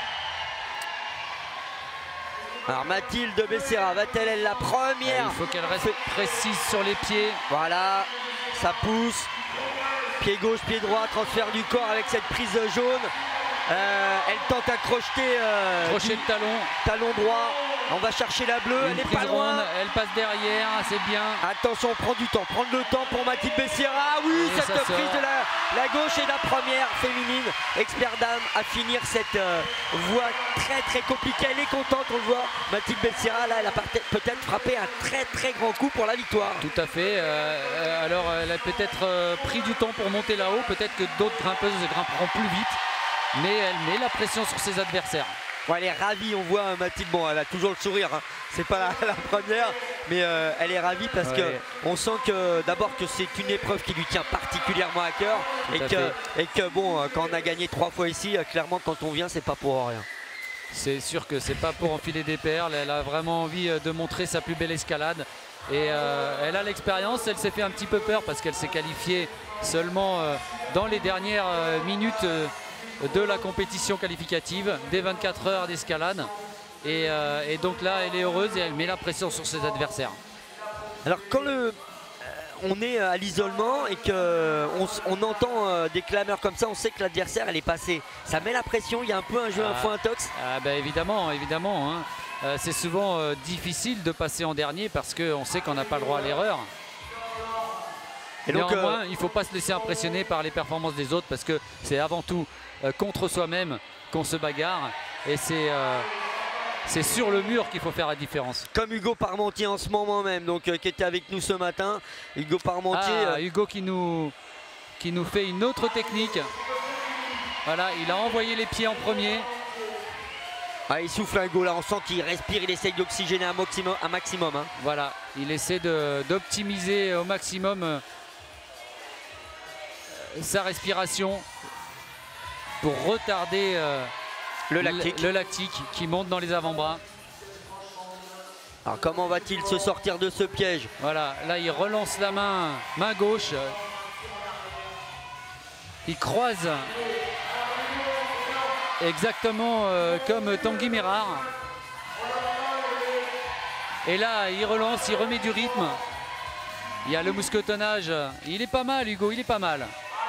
Alors Mathilde Becerra va-t-elle être la première? Il faut qu'elle reste précise sur les pieds. Voilà, ça pousse. Pied gauche, pied droit, transfert du corps avec cette prise jaune. Elle tente à crocheter crochet de talon droit. On va chercher la bleue, elle n'est pas loin. Elle passe derrière, c'est bien. Attention, on prend du temps, prendre le temps pour Mathilde Becerra. Oui, cette prise de la gauche est la première féminine. Expert dame à finir cette voie très compliquée. Elle est contente, on le voit. Mathilde Becerra, là, elle a peut-être frappé un très grand coup pour la victoire. Tout à fait. Alors, elle a peut-être pris du temps pour monter là-haut. Peut-être que d'autres grimpeuses grimperont plus vite. Mais elle met la pression sur ses adversaires. Ouais, elle est ravie, on voit Mathilde, bon elle a toujours le sourire, hein. C'est pas la première, mais elle est ravie parce qu'on sent que d'abord que c'est une épreuve qui lui tient particulièrement à cœur et que bon, quand on a gagné 3 fois ici, clairement quand on vient c'est pas pour rien. C'est sûr que c'est pas pour enfiler des perles, elle a vraiment envie de montrer sa plus belle escalade et elle a l'expérience, elle s'est fait un petit peu peur parce qu'elle s'est qualifiée seulement dans les dernières minutes de la compétition qualificative des 24 heures d'escalade et donc là elle est heureuse et elle met la pression sur ses adversaires. Alors quand on est à l'isolement et qu'on entend des clameurs comme ça, on sait que l'adversaire elle est passée, ça met la pression, il y a un peu un jeu, un faux intox. Évidemment hein. C'est souvent difficile de passer en dernier parce qu'on sait qu'on n'a pas le droit à l'erreur. Et néanmoins, il ne faut pas se laisser impressionner par les performances des autres parce que c'est avant tout contre soi-même qu'on se bagarre et c'est sur le mur qu'il faut faire la différence. Comme Hugo Parmentier en ce moment même, donc qui était avec nous ce matin. Hugo Parmentier. Hugo qui nous fait une autre technique. Voilà, il a envoyé les pieds en premier. Il souffle un Hugo là, on sent qu'il respire, il essaye d'oxygéner un maximum. Hein. Voilà, il essaie d'optimiser au maximum sa respiration pour retarder le lactique qui monte dans les avant-bras. Alors comment va-t-il se sortir de ce piège? Voilà, là il relance la main gauche. Il croise exactement comme Tanguy Mérard. Et là il relance, il remet du rythme. Il y a le mousquetonnage. Il est pas mal Hugo, il est pas mal.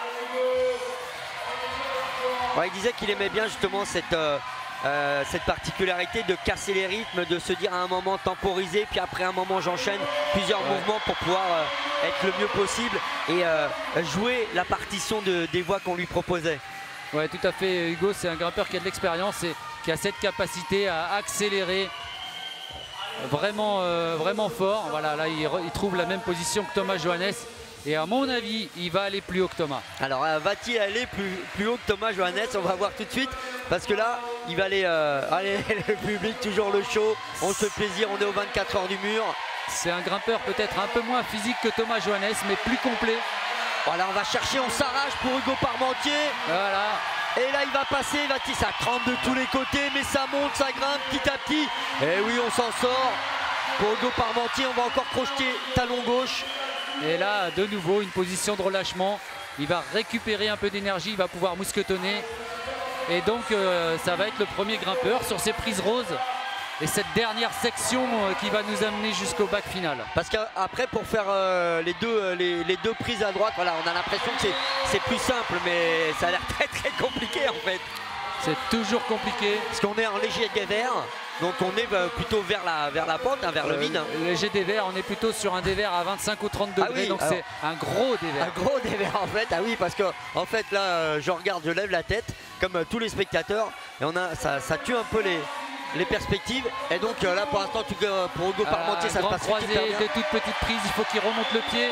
Il disait qu'il aimait bien justement cette particularité de casser les rythmes, de se dire à un moment temporiser, puis après un moment j'enchaîne plusieurs mouvements pour pouvoir être le mieux possible et jouer la partition des voies qu'on lui proposait. Ouais, tout à fait. Hugo, c'est un grimpeur qui a de l'expérience et qui a cette capacité à accélérer vraiment fort. Voilà, là il trouve la même position que Thomas Johannes. Et à mon avis, il va aller plus haut que Thomas. Alors va-t-il aller plus haut que Thomas Johannes? On va voir tout de suite. parce que là, il va aller, allez, le public, toujours le show, on se fait plaisir, on est aux 24 heures du mur. C'est un grimpeur peut-être un peu moins physique que Thomas Johannes, mais plus complet. Voilà, on va chercher, on s'arrache pour Hugo Parmentier. Voilà. Et là, il va passer, ça trempe de tous les côtés, mais ça monte, ça grimpe petit à petit. Et oui, on s'en sort. Pour Hugo Parmentier, on va encore crocheter talon gauche. Et là, de nouveau, une position de relâchement. Il va récupérer un peu d'énergie, il va pouvoir mousquetonner. Et donc, ça va être le premier grimpeur sur ces prises roses. Et cette dernière section qui va nous amener jusqu'au bac final. Parce qu'après, pour faire les deux prises à droite, voilà, on a l'impression que c'est plus simple, mais ça a l'air très très compliqué en fait. C'est toujours compliqué. Parce qu'on est en léger dévers, donc on est plutôt vers la pente, hein, vers le vide. Léger dévers, on est plutôt sur un dévers à 25 ou 30 degrés, oui, donc c'est un gros dévers. Un gros dévers en fait, ah oui, parce que en fait là, je regarde, je lève la tête, comme tous les spectateurs, et ça tue un peu les perspectives. Et donc là pour l'instant pour Hugo Parmentier ça se passe croisé, super bien. Des toutes petites prises, il faut qu'il remonte le pied.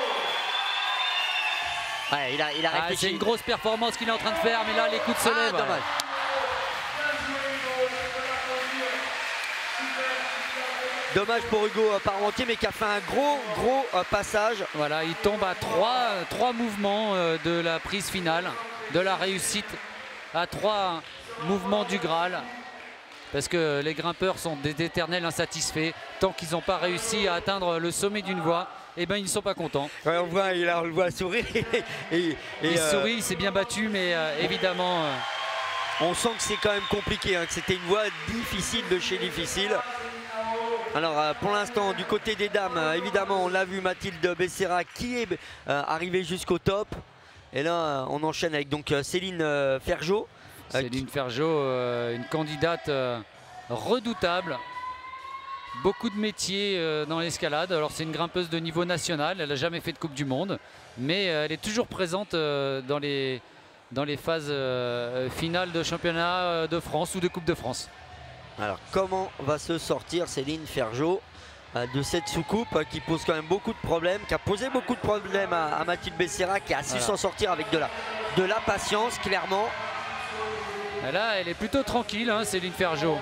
Ouais, il a réfléchi. C'est une grosse performance qu'il est en train de faire, mais là les coups de soleil. Dommage. Dommage pour Hugo Parmentier, mais qui a fait un gros passage. Voilà, il tombe à trois mouvements de la prise finale, de la réussite, à 3 mouvements du Graal. Parce que les grimpeurs sont des éternels insatisfaits. Tant qu'ils n'ont pas réussi à atteindre le sommet d'une voie, eh ben, ils ne sont pas contents. Ouais, on le voit sourire. Il sourit, il s'est bien battu, mais évidemment... on sent que c'est quand même compliqué, hein, que c'était une voie difficile de chez difficile. Alors pour l'instant, du côté des dames, évidemment, on l'a vu, Mathilde Becerra qui est arrivée jusqu'au top. Et là, on enchaîne avec donc Céline Ferjot. Céline Ferjot, une candidate redoutable. Beaucoup de métiers dans l'escalade. Alors c'est une grimpeuse de niveau national, elle n'a jamais fait de Coupe du Monde, mais elle est toujours présente dans les phases finales de championnat de France ou de Coupe de France. Alors comment va se sortir Céline Ferjot de cette soucoupe qui pose quand même beaucoup de problèmes, qui a posé beaucoup de problèmes à Mathilde Becerra, qui a su s'en sortir avec de la patience clairement. Là, elle est plutôt tranquille, hein, Céline Ferjot.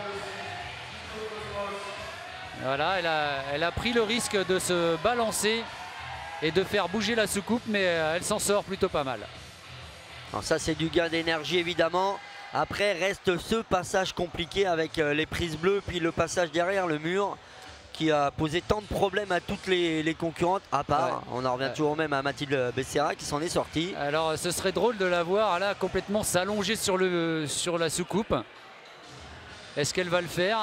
Voilà, elle a pris le risque de se balancer et de faire bouger la soucoupe, mais elle s'en sort plutôt pas mal. Alors ça, c'est du gain d'énergie évidemment. Après, reste ce passage compliqué avec les prises bleues, puis le passage derrière le mur qui a posé tant de problèmes à toutes les concurrentes, à part, on en revient toujours même à Mathilde Becerra qui s'en est sortie. Alors ce serait drôle de la voir là complètement s'allonger sur la soucoupe. Est-ce qu'elle va le faire?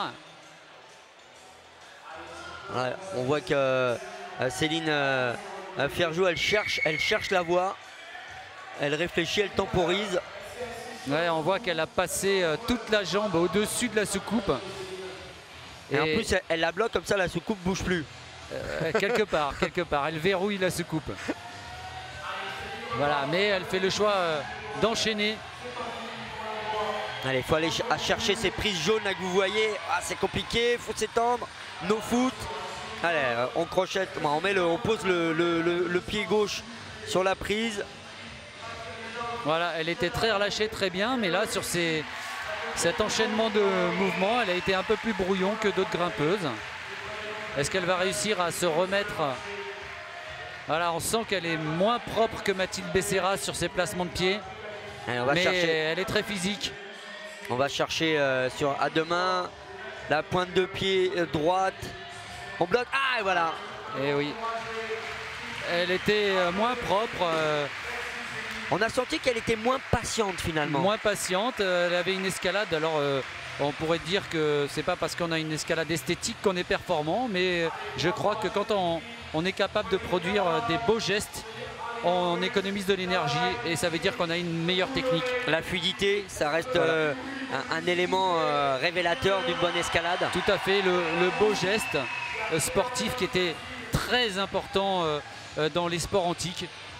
Ouais, on voit que Céline Ferjot, elle cherche la voie, elle réfléchit, elle temporise. Ouais, on voit qu'elle a passé toute la jambe au-dessus de la soucoupe. Et en plus, elle la bloque comme ça, la soucoupe bouge plus. Quelque part, elle verrouille la soucoupe. Voilà, mais elle fait le choix d'enchaîner. Allez, il faut aller chercher ces prises jaunes là que vous voyez. Ah, c'est compliqué, il faut s'étendre. No foot. Allez, on crochette, on pose le pied gauche sur la prise. Voilà, elle était très relâchée, très bien, mais là sur cet enchaînement de mouvements, elle a été un peu plus brouillon que d'autres grimpeuses. Est-ce qu'elle va réussir à se remettre? Voilà, on sent qu'elle est moins propre que Mathilde Becerra sur ses placements de pied. Allez, on va chercher. Elle est très physique. On va chercher à deux mains, la pointe de pied droite. On bloque. Ah, et voilà. Et oui. Elle était moins propre. On a senti qu'elle était moins patiente finalement. Moins patiente, elle avait une escalade. Alors on pourrait dire que c'est pas parce qu'on a une escalade esthétique qu'on est performant, mais je crois que quand on est capable de produire des beaux gestes, on économise de l'énergie et ça veut dire qu'on a une meilleure technique. La fluidité, ça reste un élément révélateur d'une bonne escalade. Tout à fait, le beau geste sportif qui était très important dans les sports antiques.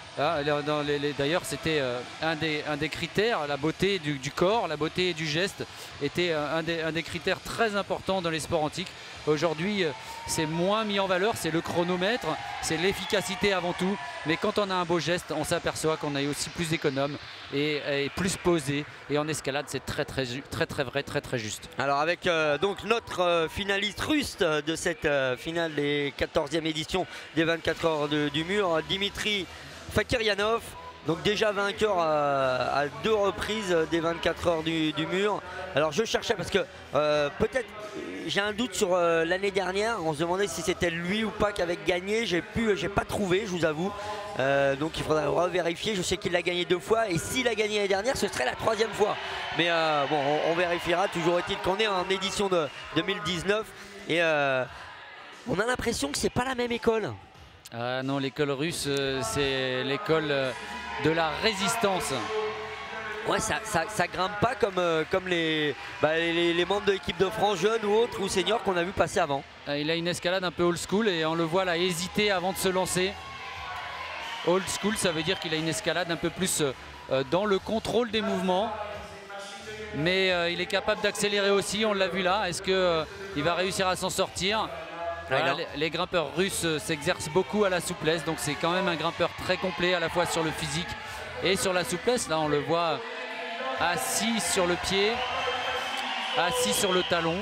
D'ailleurs, c'était un des critères, la beauté du corps, la beauté du geste était un des critères très importants dans les sports antiques. Aujourd'hui, c'est moins mis en valeur, c'est le chronomètre, c'est l'efficacité avant tout. Mais quand on a un beau geste, on s'aperçoit qu'on est aussi plus économe et plus posé. Et en escalade, c'est très vrai, très juste. Alors avec donc notre finaliste russe de cette finale des 14e édition des 24 heures du mur, Dimitri Fakiryanov, donc déjà vainqueur à 2 reprises des 24 heures du mur. Alors je cherchais parce que peut-être j'ai un doute sur l'année dernière, on se demandait si c'était lui ou pas qui avait gagné, j'ai pas trouvé, je vous avoue. Donc il faudrait revérifier, je sais qu'il l'a gagné 2 fois et s'il a gagné l'année dernière ce serait la 3e fois. Mais bon, on vérifiera, toujours est-il qu'on est en édition de 2019 et on a l'impression que c'est pas la même école. Ah non, l'école russe, c'est l'école de la résistance. Ouais, ça grimpe pas comme les membres de l'équipe de France jeunes ou autres ou seniors qu'on a vu passer avant. Il a une escalade un peu old school et on le voit là hésiter avant de se lancer. Old school, ça veut dire qu'il a une escalade un peu plus dans le contrôle des mouvements. Mais il est capable d'accélérer aussi, on l'a vu là. Est-ce qu'il va réussir à s'en sortir? Voilà, les grimpeurs russes s'exercent beaucoup à la souplesse, donc c'est quand même un grimpeur très complet à la fois sur le physique et sur la souplesse. Là on le voit assis sur le pied, assis sur le talon.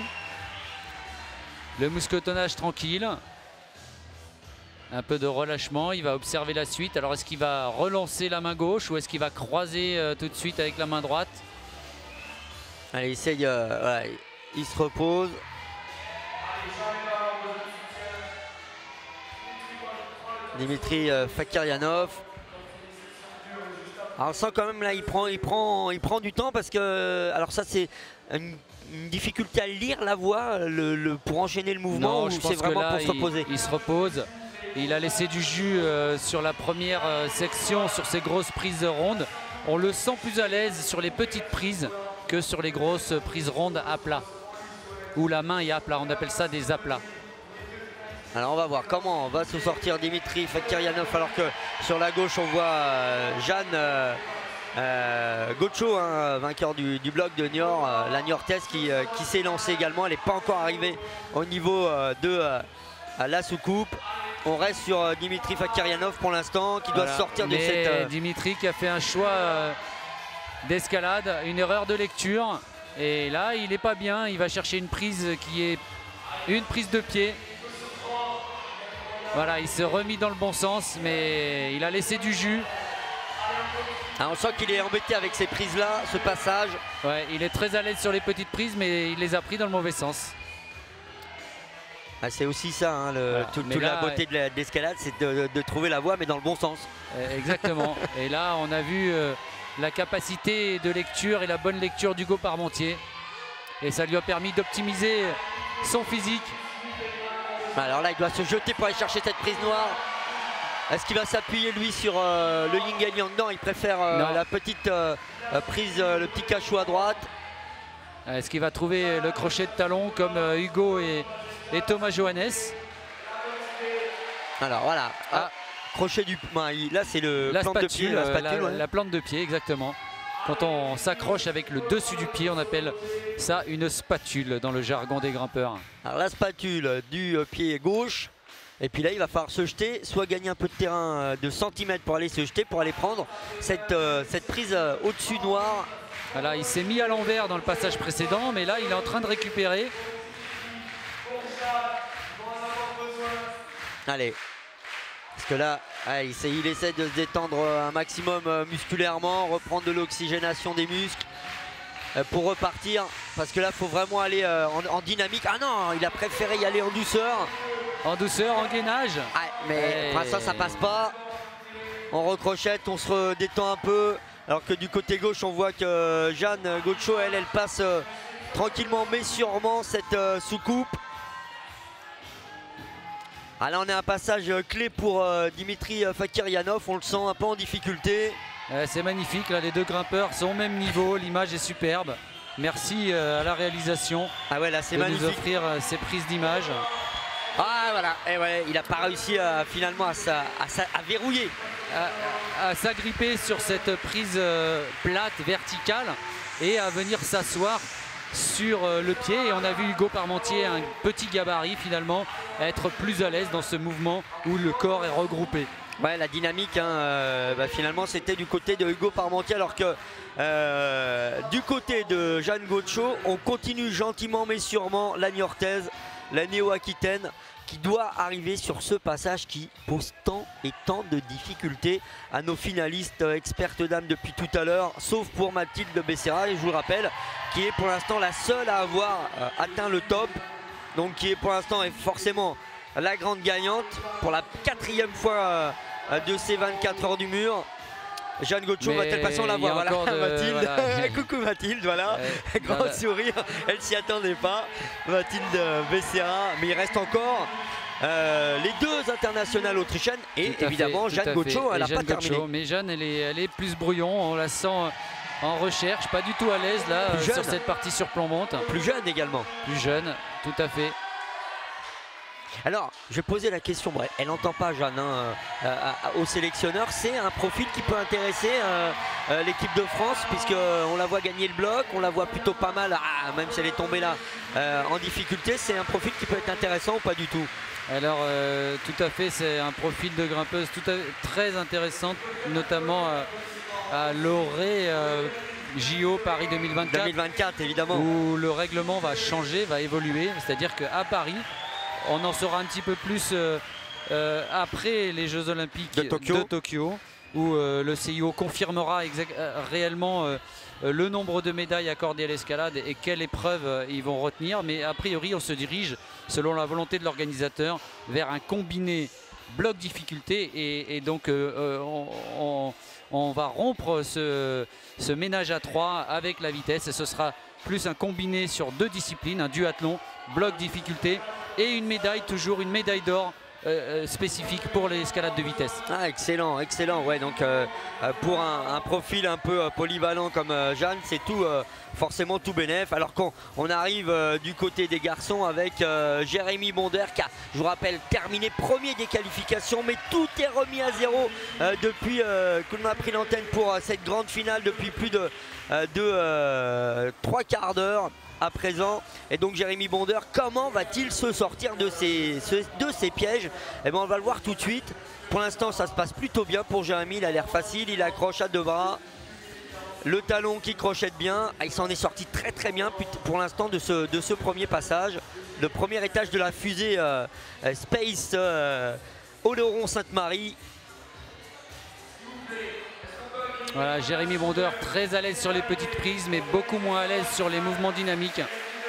Le mousquetonnage tranquille. Un peu de relâchement, il va observer la suite. Alors est-ce qu'il va relancer la main gauche ou est-ce qu'il va croiser tout de suite avec la main droite? Allez, il essaye, voilà, il se repose. Dimitri Fakiryanov. Alors on sent quand même là il prend du temps parce que alors ça c'est une difficulté à lire la voix pour enchaîner le mouvement. Non, je pense c'est vraiment que là, pour se reposer. Il se repose. Il a laissé du jus sur la première section, sur ces grosses prises rondes. On le sent plus à l'aise sur les petites prises que sur les grosses prises rondes à plat. Où la main est à plat, on appelle ça des aplats. Alors on va voir comment va se sortir Dimitri Fakiryanov alors que sur la gauche on voit Jeanne Gocho, hein, vainqueur du bloc de Niort, la Niortaise qui s'est lancée également. Elle n'est pas encore arrivée au niveau de la soucoupe. On reste sur Dimitri Fakiryanov pour l'instant qui doit sortir de cette... Dimitri qui a fait un choix d'escalade, une erreur de lecture. Et là il n'est pas bien, il va chercher une prise qui est une prise de pied. Voilà, il s'est remis dans le bon sens, mais il a laissé du jus. Ah, on sent qu'il est embêté avec ces prises-là, ce passage. Ouais, il est très à l'aise sur les petites prises, mais il les a pris dans le mauvais sens. Ah, c'est aussi ça, hein, voilà. toute la beauté de l'escalade, c'est de trouver la voie, mais dans le bon sens. Exactement. Et là, on a vu la capacité de lecture et la bonne lecture d'Hugo Parmentier. Et ça lui a permis d'optimiser son physique. Alors là, il doit se jeter pour aller chercher cette prise noire. Est-ce qu'il va s'appuyer lui sur le yin gagnant? Non, il préfère la petite prise, le petit cachot à droite. Est-ce qu'il va trouver le crochet de talon comme Hugo et Thomas Johannes? Alors voilà, crochet du... Là c'est le plante de pied, la spatule. La plante de pied, exactement. Quand on s'accroche avec le dessus du pied, on appelle ça une spatule dans le jargon des grimpeurs. Alors la spatule du pied gauche. Et puis là, il va falloir se jeter, soit gagner un peu de terrain de centimètres pour aller se jeter, pour aller prendre cette prise au-dessus noire. Voilà, il s'est mis à l'envers dans le passage précédent, mais là, il est en train de récupérer. Allez. Parce que là, il essaie de se détendre un maximum musculairement, reprendre de l'oxygénation des muscles pour repartir. Parce que là, il faut vraiment aller en dynamique. Ah non, il a préféré y aller en douceur. En douceur, en gainage. Ah, mais pour l'instant, ça passe pas. On recrochette, on se détend un peu. Alors que du côté gauche, on voit que Jeanne Gocho, elle passe tranquillement mais sûrement cette soucoupe. Ah, là on est à un passage clé pour Dimitri Fakiryanov, on le sent un peu en difficulté. C'est magnifique, là les deux grimpeurs sont au même niveau, l'image est superbe. Merci à la réalisation là, de nous offrir ces prises d'image. Ah voilà, et ouais, il n'a pas réussi finalement à verrouiller à s'agripper sur cette prise plate, verticale, et à venir s'asseoir sur le pied. Et on a vu Hugo Parmentier, un petit gabarit finalement, être plus à l'aise dans ce mouvement où le corps est regroupé. Ouais, la dynamique, hein, finalement, c'était du côté de Hugo Parmentier, alors que du côté de Jeanne Gaucho, on continue gentiment mais sûrement la Niortaise, la Néo-Aquitaine, qui doit arriver sur ce passage qui pose tant et tant de difficultés à nos finalistes expertes dames depuis tout à l'heure, sauf pour Mathilde Becerra, et je vous le rappelle, qui est pour l'instant la seule à avoir atteint le top, donc qui est pour l'instant forcément la grande gagnante pour la 4e fois de ces 24 heures du mur. Jeanne Gaucho va-t-elle passer? On la voit, voilà, Mathilde. Voilà. Coucou Mathilde, voilà, grand sourire, elle s'y attendait pas, Mathilde Becerra, mais il reste encore les deux internationales autrichiennes et évidemment Jeanne Gaucho, elle n'a pas terminé. Mais Jeanne, elle est plus brouillon, on la sent en recherche, pas du tout à l'aise là sur cette partie surplombante. Plus jeune également. Plus jeune, tout à fait. Alors, je vais poser la question, bref, elle n'entend pas Jeanne au sélectionneur. C'est un profil qui peut intéresser l'équipe de France, puisqu'on la voit gagner le bloc, on la voit plutôt pas mal, même si elle est tombée là en difficulté. C'est un profil qui peut être intéressant ou pas du tout? Alors, tout à fait, c'est un profil de grimpeuse très intéressant, notamment à l'Orée JO Paris 2024, évidemment, où le règlement va changer, va évoluer. C'est-à-dire qu'à Paris, on en saura un petit peu plus après les Jeux Olympiques de Tokyo, où le CIO confirmera réellement le nombre de médailles accordées à l'escalade et quelle épreuve ils vont retenir. Mais a priori, on se dirige, selon la volonté de l'organisateur, vers un combiné bloc difficulté. Et donc, on va rompre ce ménage à 3 avec la vitesse. Et ce sera plus un combiné sur 2 disciplines, un duathlon, bloc difficulté, et une médaille, toujours une médaille d'or spécifique pour l'escalade de vitesse. Excellent, excellent. Ouais, donc pour un profil un peu polyvalent comme Jeanne, c'est tout forcément tout bénef. Alors qu'on arrive du côté des garçons avec Jérémy Bonder qui a, je vous rappelle, terminé premier des qualifications, mais tout est remis à zéro depuis qu'on a pris l'antenne pour cette grande finale, depuis plus de 3 quarts d'heure à présent. Et donc Jérémy Bonder, comment va-t-il se sortir de ces pièges? Et ben on va le voir tout de suite. Pour l'instant ça se passe plutôt bien pour Jérémy, il a l'air facile, il accroche à 2 bras, le talon qui crochette bien. Il s'en est sorti très très bien pour l'instant de ce premier passage, le premier étage de la fusée Space Oloron-Sainte-Marie. Voilà, Jérémy Bonder très à l'aise sur les petites prises, mais beaucoup moins à l'aise sur les mouvements dynamiques.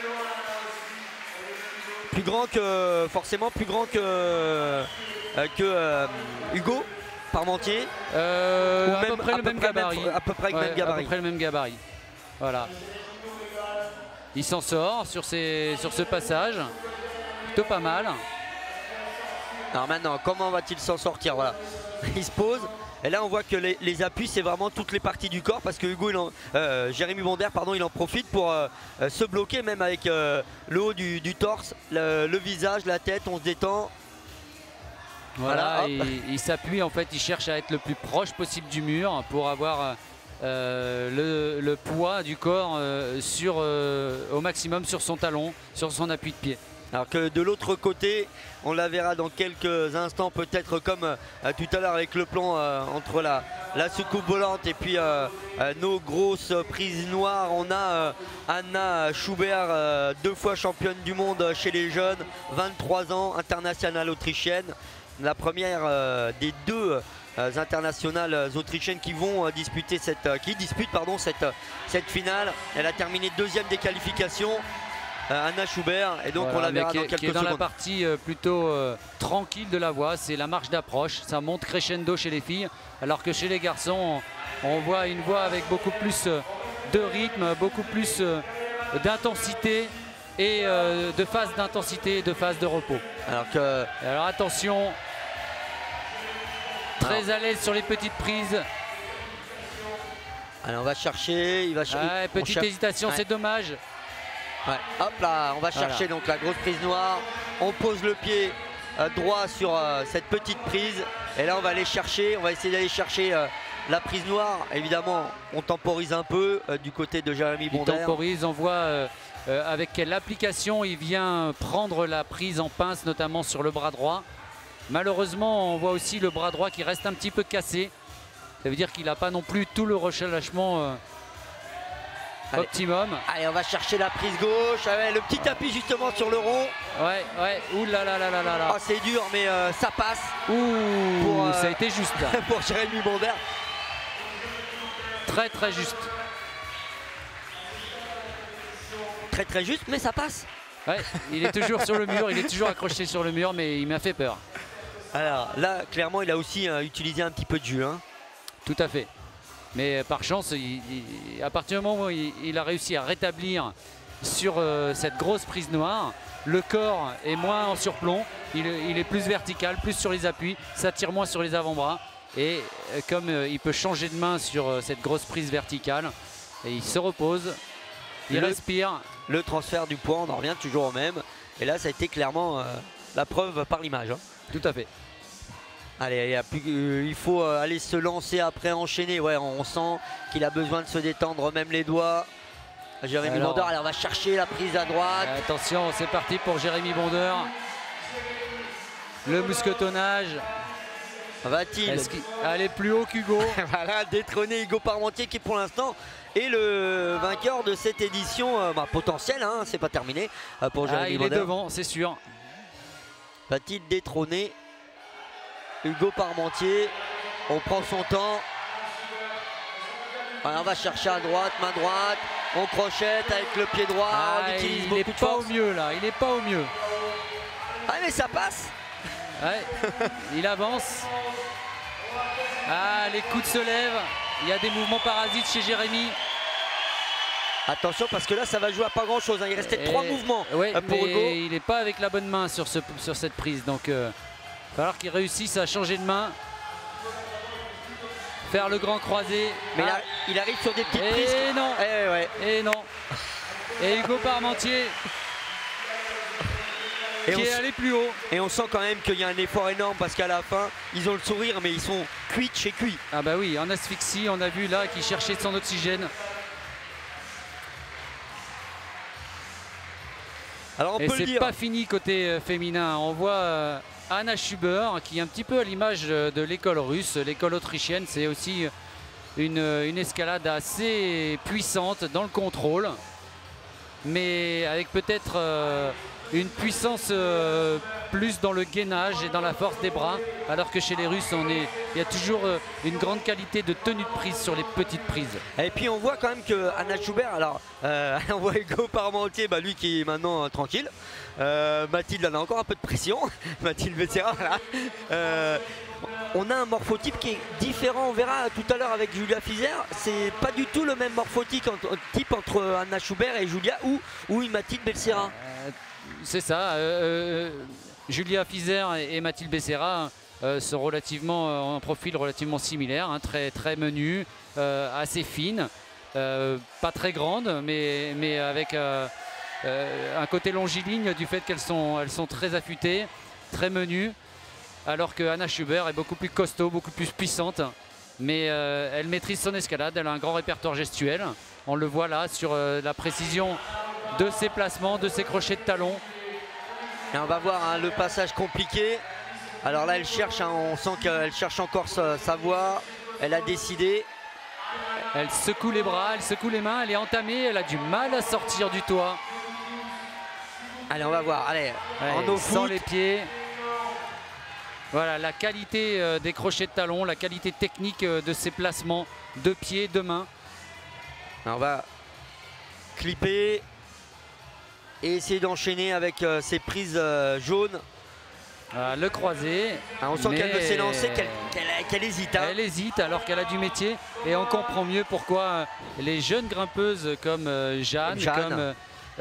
Plus grand que, forcément plus grand que Hugo Parmentier, à peu près le même gabarit. À peu près le même gabarit. Voilà. Il s'en sort sur ce passage, plutôt pas mal. Alors maintenant, comment va-t-il s'en sortir? Voilà, il se pose. Et là on voit que les appuis c'est vraiment toutes les parties du corps, parce que Jérémy Bonder, pardon, il en profite pour se bloquer même avec le haut du torse, le visage, la tête, on se détend. Voilà, il s'appuie, en fait, il cherche à être le plus proche possible du mur pour avoir le poids du corps au maximum sur son talon, sur son appui de pied. Alors que de l'autre côté, on la verra dans quelques instants, peut-être comme tout à l'heure avec le plan entre la soucoupe volante et puis nos grosses prises noires. On a Anna Schubert, 2 fois championne du monde chez les jeunes, 23 ans, internationale autrichienne. La première des 2 internationales autrichiennes qui vont disputer cette finale. Elle a terminé 2e des qualifications. Anna Schubert, et donc on la verra dans quelques secondes. Qui est dans la partie plutôt tranquille de la voie, c'est la marche d'approche, ça monte crescendo chez les filles, alors que chez les garçons on voit une voie avec beaucoup plus de rythme, beaucoup plus d'intensité et de phase d'intensité et de phase de repos. Alors attention, très à l'aise sur les petites prises. Alors on va chercher, il va chercher. Petite hésitation, c'est dommage. Ouais. Hop là, on va chercher donc la grosse prise noire, on pose le pied droit sur cette petite prise. Et là on va aller chercher, on va essayer d'aller chercher la prise noire. Évidemment on temporise un peu du côté de Jérémy Bonder. Il temporise, on voit avec quelle application il vient prendre la prise en pince, notamment sur le bras droit. Malheureusement on voit aussi le bras droit qui reste un petit peu cassé. Ça veut dire qu'il n'a pas non plus tout le relâchement optimum. Allez, on va chercher la prise gauche. Allez, le petit appui justement sur le rond. Ouais, ouh là là là là là là. Oh, c'est dur, mais ça passe. Ouh, ça a été juste là. Pour Jérémy Bonder. Très très juste. Très très juste, mais ça passe. Ouais, il est toujours sur le mur, il est toujours accroché sur le mur, mais il m'a fait peur. Alors là, clairement, il a aussi utilisé un petit peu de jus. Hein. Tout à fait. Mais par chance, à partir du moment où il a réussi à rétablir sur cette grosse prise noire, le corps est moins en surplomb, il est plus vertical, plus sur les appuis, ça tire moins sur les avant-bras. Et comme il peut changer de main sur cette grosse prise verticale, et il se repose, il respire. Le transfert du poids, on en revient toujours au même. Et là, ça a été clairement la preuve par l'image. Hein. Tout à fait. Allez, il faut aller se lancer après, enchaîner. Ouais, on sent qu'il a besoin de se détendre, même les doigts. Jérémy Bonder, allez, on va chercher la prise à droite. Attention, c'est parti pour Jérémy Bonder. Le mousquetonnage. Va-t-il aller plus haut qu'Hugo? Voilà, détrôner Hugo Parmentier qui pour l'instant est le vainqueur de cette édition potentielle. Hein, c'est pas terminé pour Jérémy Bonder. Il est devant, c'est sûr. Va-t-il détrôner Hugo Parmentier? On prend son temps. Alors on va chercher à droite, main droite. On crochette avec le pied droit. On utilise beaucoup de force. Il n'est pas au mieux là, il n'est pas au mieux. Ah mais ça passe. Ouais, il avance. Ah, les coudes se lèvent. Il y a des mouvements parasites chez Jérémy. Attention parce que là ça va jouer à pas grand chose. Hein. Il restait 3 mouvements pour Hugo. Il n'est pas avec la bonne main sur cette prise. Donc il va falloir qu'il réussisse à changer de main. Faire le grand croisé. Mais là, il arrive sur des petites prises. Et non. Et non. Et Hugo Parmentier qui est allé plus haut. Et on sent quand même qu'il y a un effort énorme parce qu'à la fin, ils ont le sourire mais ils sont cuits de chez cuits. Ah bah oui, en asphyxie, on a vu là qu'il cherchait son oxygène. Alors on et peut le dire. C'est pas fini côté féminin. On voit Anna Schuber qui est un petit peu à l'image de l'école russe, l'école autrichienne. C'est aussi une escalade assez puissante dans le contrôle, mais avec peut-être une puissance plus dans le gainage et dans la force des bras, alors que chez les Russes il y a toujours une grande qualité de tenue de prise sur les petites prises. Et puis on voit quand même que Anna Schubert, alors on voit Hugo Parmentier, lui qui est maintenant tranquille. Mathilde en a encore un peu de pression. Mathilde Becerra, voilà. On a un morphotype qui est différent, on verra tout à l'heure avec Julia Fizer. C'est pas du tout le même morphotype entre Anna Schubert et Julia ou une Mathilde Becerra. C'est ça. Julia Fizer et Mathilde Becerra sont relativement en profil relativement similaire, hein, très menu, assez fine, pas très grande, mais avec un côté longiligne du fait qu'elles sont très affûtées, très menues, alors que Anna Schubert est beaucoup plus costaud, beaucoup plus puissante, mais elle maîtrise son escalade, elle a un grand répertoire gestuel. On le voit là sur la précision de ses placements, de ses crochets de talon. Et on va voir hein, le passage compliqué. Alors là elle cherche, hein, on sent qu'elle cherche encore sa voie. Elle a décidé. Elle secoue les bras, elle secoue les mains, elle est entamée, elle a du mal à sortir du toit. Allez on va voir, allez, en eau sans les pieds. Voilà la qualité des crochets de talon, la qualité technique de ses placements de pieds, de mains. Alors on va clipper et essayer d'enchaîner avec ces prises jaunes. Le croisé. On sent qu'elle veut s'élancer, qu'elle hésite. Hein. Elle hésite alors qu'elle a du métier et on comprend mieux pourquoi les jeunes grimpeuses comme Jeanne, comme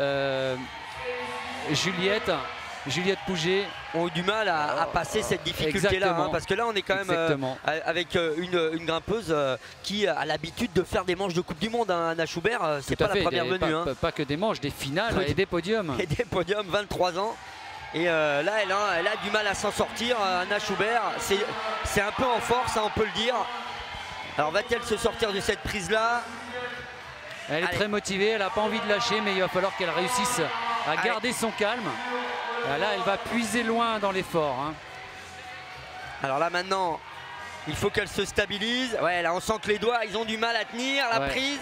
Juliette Pouget ont eu du mal à passer cette difficulté-là. Hein, parce que là, on est quand même avec une grimpeuse qui a l'habitude de faire des manches de Coupe du Monde. Hein, Anna Schubert, c'est pas la première venue. Pas que des manches, des finales et des podiums. Et des podiums, 23 ans. Et là, elle a du mal à s'en sortir. Anna Schubert, c'est un peu en force, hein, on peut le dire. Alors va-t-elle se sortir de cette prise-là? Elle est très motivée, elle n'a pas envie de lâcher, mais il va falloir qu'elle réussisse à garder son calme. Là, elle va puiser loin dans l'effort. Hein. Alors là, maintenant, il faut qu'elle se stabilise. Ouais, là, on sent que les doigts, ils ont du mal à tenir la prise.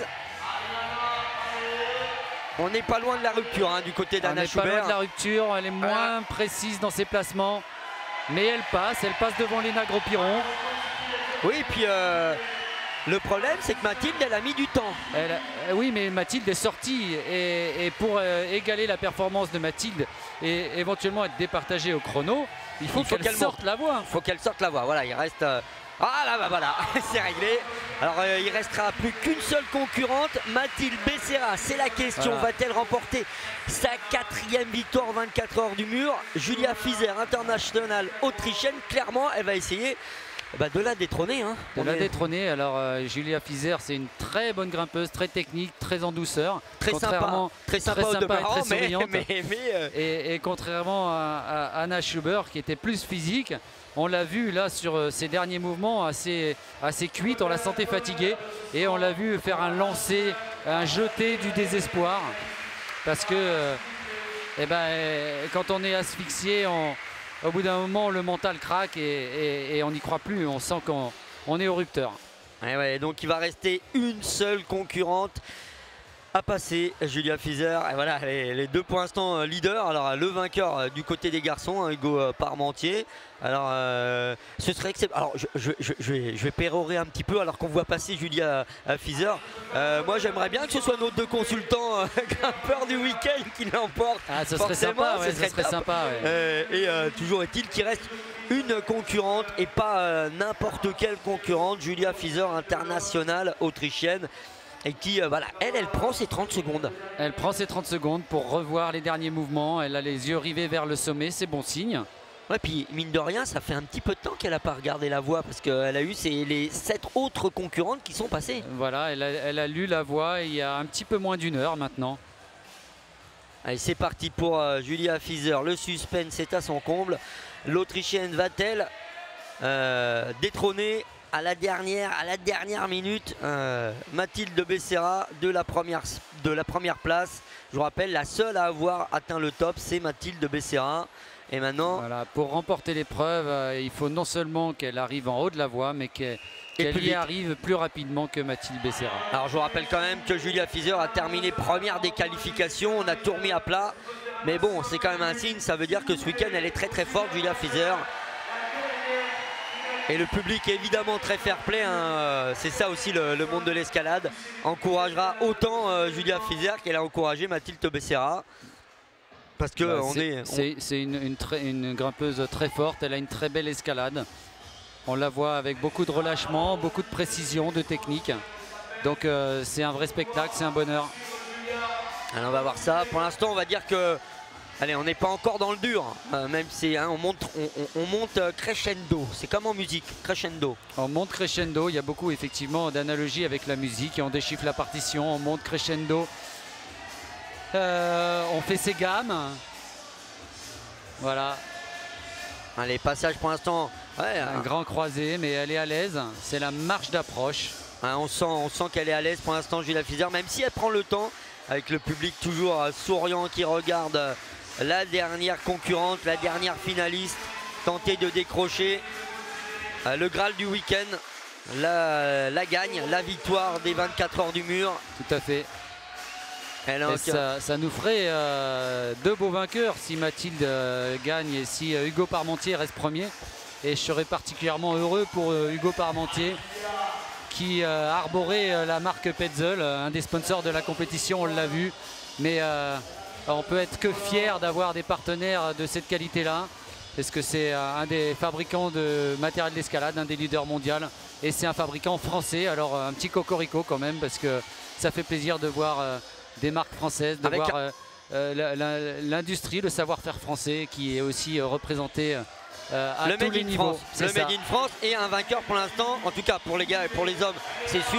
On n'est pas loin de la rupture hein, du côté d'Anna Schubert. On n'est pas loin de la rupture, elle est moins précise dans ses placements. Mais elle passe devant Léna Gros-Piron. Oui, puis le problème, c'est que Mathilde, elle a mis du temps. Oui, mais Mathilde est sortie. Et pour égaler la performance de Mathilde et éventuellement être départagée au chrono, il faut qu'elle sorte la voie. Il faut qu'elle sorte la voie. Voilà, il reste... Ah là, bah voilà, c'est réglé. Alors il restera plus qu'une seule concurrente, Mathilde Becerra. C'est la question, va-t-elle remporter sa 4e victoire en 24 heures du mur? Julia Fizer, internationale autrichienne, clairement elle va essayer de la détrôner. Hein. De la détrôner. Alors Julia Fizer, c'est une très bonne grimpeuse, très technique, très en douceur. Très sympa et très souriante. Et contrairement à Anna Schubert qui était plus physique, on l'a vu là sur ses derniers mouvements assez cuite, on la sentait fatiguée et on l'a vu faire un lancer, un jeté du désespoir parce que quand on est asphyxié, au bout d'un moment le mental craque et on n'y croit plus, on sent qu'on est au rupteur. Donc il va rester une seule concurrente à passer, Julia Fizer. Et voilà, les deux pour l'instant leaders. Alors le vainqueur du côté des garçons, hein, Hugo Parmentier. Alors ce serait exceptionnel. Alors je vais pérorer un petit peu alors qu'on voit passer Julia Fizer. Moi j'aimerais bien que ce soit nos deux consultants grimpeurs du week-end qui l'emportent. Ah, ce serait sympa, ce serait sympa. Et toujours est-il qu'il reste une concurrente et pas n'importe quelle concurrente. Julia Fizer, internationale autrichienne. Et qui, elle prend ses 30 secondes. Elle prend ses 30 secondes pour revoir les derniers mouvements. Elle a les yeux rivés vers le sommet, c'est bon signe. Ouais, puis mine de rien, ça fait un petit peu de temps qu'elle n'a pas regardé la voie parce qu'elle a eu les 7 autres concurrentes qui sont passées. Voilà, elle a lu la voie il y a un petit peu moins d'une heure maintenant. Allez, c'est parti pour Julia Fizer. Le suspense est à son comble. L'Autrichienne va-t-elle détrôner à la dernière minute Mathilde Becerra de la première place? Je vous rappelle, la seule à avoir atteint le top, c'est Mathilde Becerra. Et maintenant, pour remporter l'épreuve, il faut non seulement qu'elle arrive en haut de la voie, mais qu'elle y arrive plus rapidement que Mathilde Becerra. Alors je vous rappelle quand même que Julia Fizer a terminé première des qualifications. On a tout remis à plat, mais bon, c'est quand même un signe. Ça veut dire que ce week-end, elle est très très forte, Julia Fizer. Et le public est évidemment très fair-play, hein. C'est ça aussi le monde de l'escalade. Encouragera autant Julia Fizer qu'elle a encouragé Mathilde Becerra. Parce que c'est une grimpeuse très forte, elle a une très belle escalade. On la voit avec beaucoup de relâchement, beaucoup de précision, de technique. Donc c'est un vrai spectacle, c'est un bonheur. Alors on va voir ça. Pour l'instant, on va dire que... Allez, on n'est pas encore dans le dur, même si on monte crescendo. C'est comme en musique, crescendo. On monte crescendo, il y a beaucoup effectivement d'analogies avec la musique. Et on déchiffre la partition, on monte crescendo. On fait ses gammes. Voilà. Allez, passage pour l'instant. Un grand croisé, mais elle est à l'aise. C'est la marche d'approche. On sent qu'elle est à l'aise pour l'instant, Julia Fizer, même si elle prend le temps, avec le public toujours souriant qui regarde la dernière concurrente, la dernière finaliste, tenter de décrocher le Graal du week-end, la gagne, la victoire des 24 heures du mur. Tout à fait. Ça nous ferait deux beaux vainqueurs si Mathilde gagne et si Hugo Parmentier reste premier. Et je serais particulièrement heureux pour Hugo Parmentier qui arborait la marque Petzl, un des sponsors de la compétition, on l'a vu. Mais on peut être que fier d'avoir des partenaires de cette qualité-là, parce que c'est un des fabricants de matériel d'escalade, un des leaders mondiaux, et c'est un fabricant français. Alors un petit cocorico quand même, parce que ça fait plaisir de voir des marques françaises, de voir l'industrie, le savoir-faire français qui est aussi représenté à tous les niveaux. Le Made in France et un vainqueur pour l'instant, en tout cas pour les gars et pour les hommes, c'est sûr.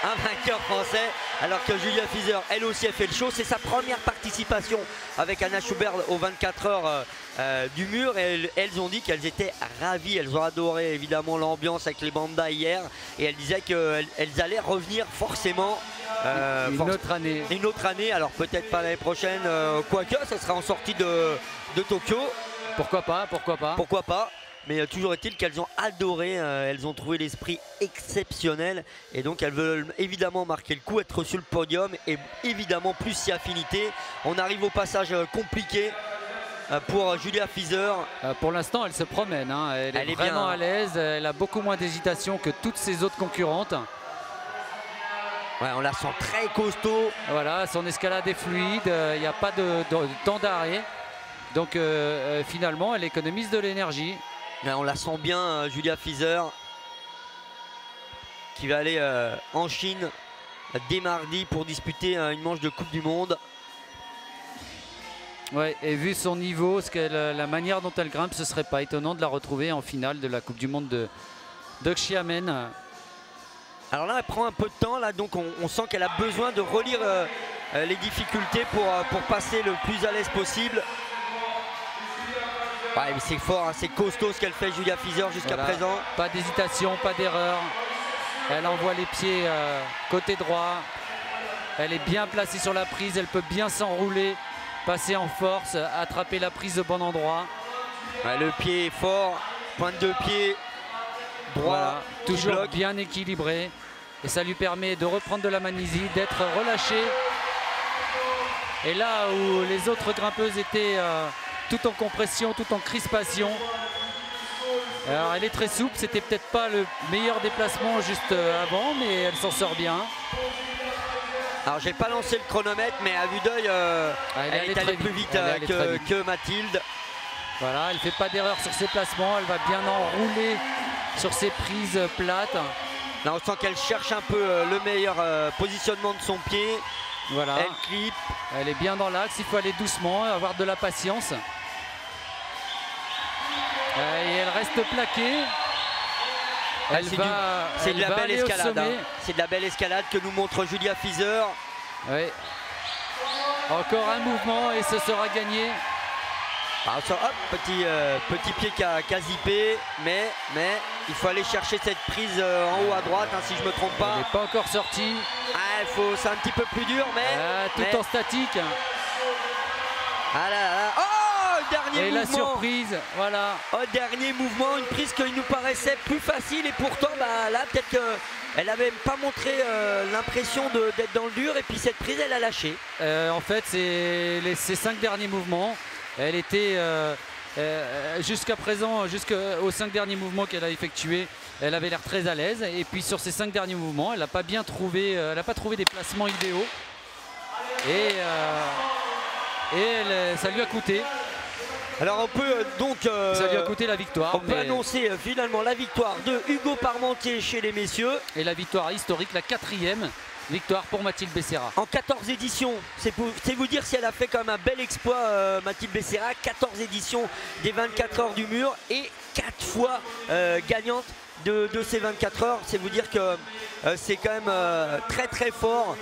un vainqueur français, alors que Julia Fizer, elle aussi, elle fait le show. C'est sa première participation avec Anna Schubert aux 24 heures du mur. Et elles ont dit qu'elles étaient ravies. Elles ont adoré évidemment l'ambiance avec les bandas hier. Et elles disaient qu'elles allaient revenir forcément. Une autre année. Une autre année, alors peut-être pas l'année prochaine, quoique, ça sera en sortie de Tokyo. Pourquoi pas, pourquoi pas. Pourquoi pas. Mais toujours est-il qu'elles ont adoré, elles ont trouvé l'esprit exceptionnel et donc elles veulent évidemment marquer le coup, être sur le podium et évidemment plus si affinité. On arrive au passage compliqué pour Julia Fizer. Pour l'instant elle se promène, hein. Elle est vraiment bien à l'aise, elle a beaucoup moins d'hésitation que toutes ses autres concurrentes. Ouais, on la sent très costaud. Voilà, son escalade est fluide, il n'y a pas de temps d'arrêt. Donc finalement elle économise de l'énergie. On la sent bien, Julia Fizer, qui va aller en Chine dès mardi pour disputer une manche de Coupe du Monde. Ouais, et vu son niveau, la manière dont elle grimpe, ce serait pas étonnant de la retrouver en finale de la Coupe du Monde de Xiamen. Alors là, elle prend un peu de temps, là, donc on sent qu'elle a besoin de relire les difficultés pour passer le plus à l'aise possible. Ouais, mais c'est fort, hein, c'est costaud ce qu'elle fait Julia Fizer jusqu'à présent. Pas d'hésitation, pas d'erreur. Elle envoie les pieds côté droit. Elle est bien placée sur la prise, elle peut bien s'enrouler, passer en force, attraper la prise au bon endroit. Ouais, le pied est fort, pointe de pied droit, voilà, toujours bloc. Bien équilibré. Et ça lui permet de reprendre de la magnésie, d'être relâché. Et là où les autres grimpeuses étaient tout en compression, tout en crispation. Alors elle est très souple, c'était peut-être pas le meilleur déplacement juste avant, mais elle s'en sort bien. Alors j'ai pas lancé le chronomètre, mais à vue d'œil, elle est allée plus vite que Mathilde. Voilà, elle fait pas d'erreur sur ses placements, elle va bien enrouler sur ses prises plates. Là on sent qu'elle cherche un peu le meilleur positionnement de son pied. Voilà. Elle clip. Elle est bien dans l'axe, il faut aller doucement, avoir de la patience. Et elle reste plaquée. C'est de la belle escalade. Hein. C'est de la belle escalade que nous montre Julia Fizer. Oui. Encore un mouvement et ce sera gagné. Alors, hop, petit pied qui a zippé, mais il faut aller chercher cette prise en haut à droite, hein, si je me trompe pas. Elle n'est pas encore sortie. Ah, c'est un petit peu plus dur, mais tout en statique. Ah là. Oh, dernier mouvement. Et la surprise, voilà. Oh, dernier mouvement, une prise qui nous paraissait plus facile et pourtant, là, peut-être qu'elle n'avait pas montré l'impression d'être dans le dur et puis cette prise, elle a lâché. En fait, c'est ces 5 derniers mouvements. Elle était jusqu'à présent, jusqu'aux 5 derniers mouvements qu'elle a effectués, elle avait l'air très à l'aise. Et puis sur ces 5 derniers mouvements, elle n'a pas bien trouvé, elle n'a pas trouvé des placements idéaux. Et ça lui a coûté. Alors on peut donc ça lui a coûté la victoire. On peut annoncer finalement la victoire de Hugo Parmentier chez les messieurs. Et la victoire historique, la 4e victoire pour Mathilde Becerra. En 14 éditions, c'est vous dire si elle a fait quand même un bel exploit, Mathilde Becerra. 14 éditions des 24 heures du mur et 4 fois gagnante de ces 24 heures. C'est vous dire que c'est quand même très fort.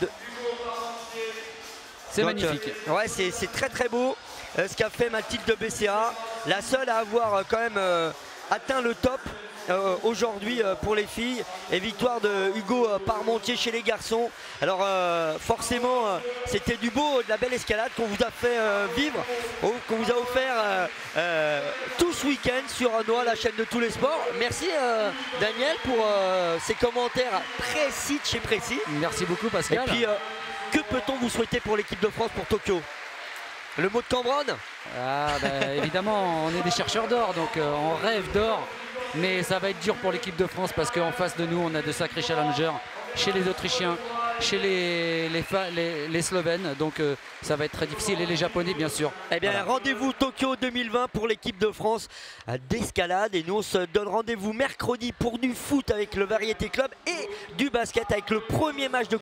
C'est magnifique. Ouais, c'est très beau ce qu'a fait Mathilde Becerra. La seule à avoir quand même atteint le top aujourd'hui pour les filles, et victoire de Hugo Parmentier chez les garçons. Alors forcément c'était du beau, de la belle escalade qu'on vous a fait vivre, qu'on vous a offert tout ce week-end sur Noah, la chaîne de tous les sports. Merci Daniel pour ces commentaires précis de chez précis. Merci beaucoup Pascal. Et puis que peut-on vous souhaiter pour l'équipe de France pour Tokyo? Le mot de Cambronne? Évidemment, on est des chercheurs d'or, donc on rêve d'or. Mais ça va être dur pour l'équipe de France parce qu'en face de nous, on a de sacrés challengers chez les Autrichiens, chez les Slovènes. Donc ça va être très difficile. Et les Japonais, bien sûr. Eh bien, voilà. Rendez-vous Tokyo 2020 pour l'équipe de France d'escalade. Et nous, on se donne rendez-vous mercredi pour du foot avec le Variété Club et du basket avec le premier match de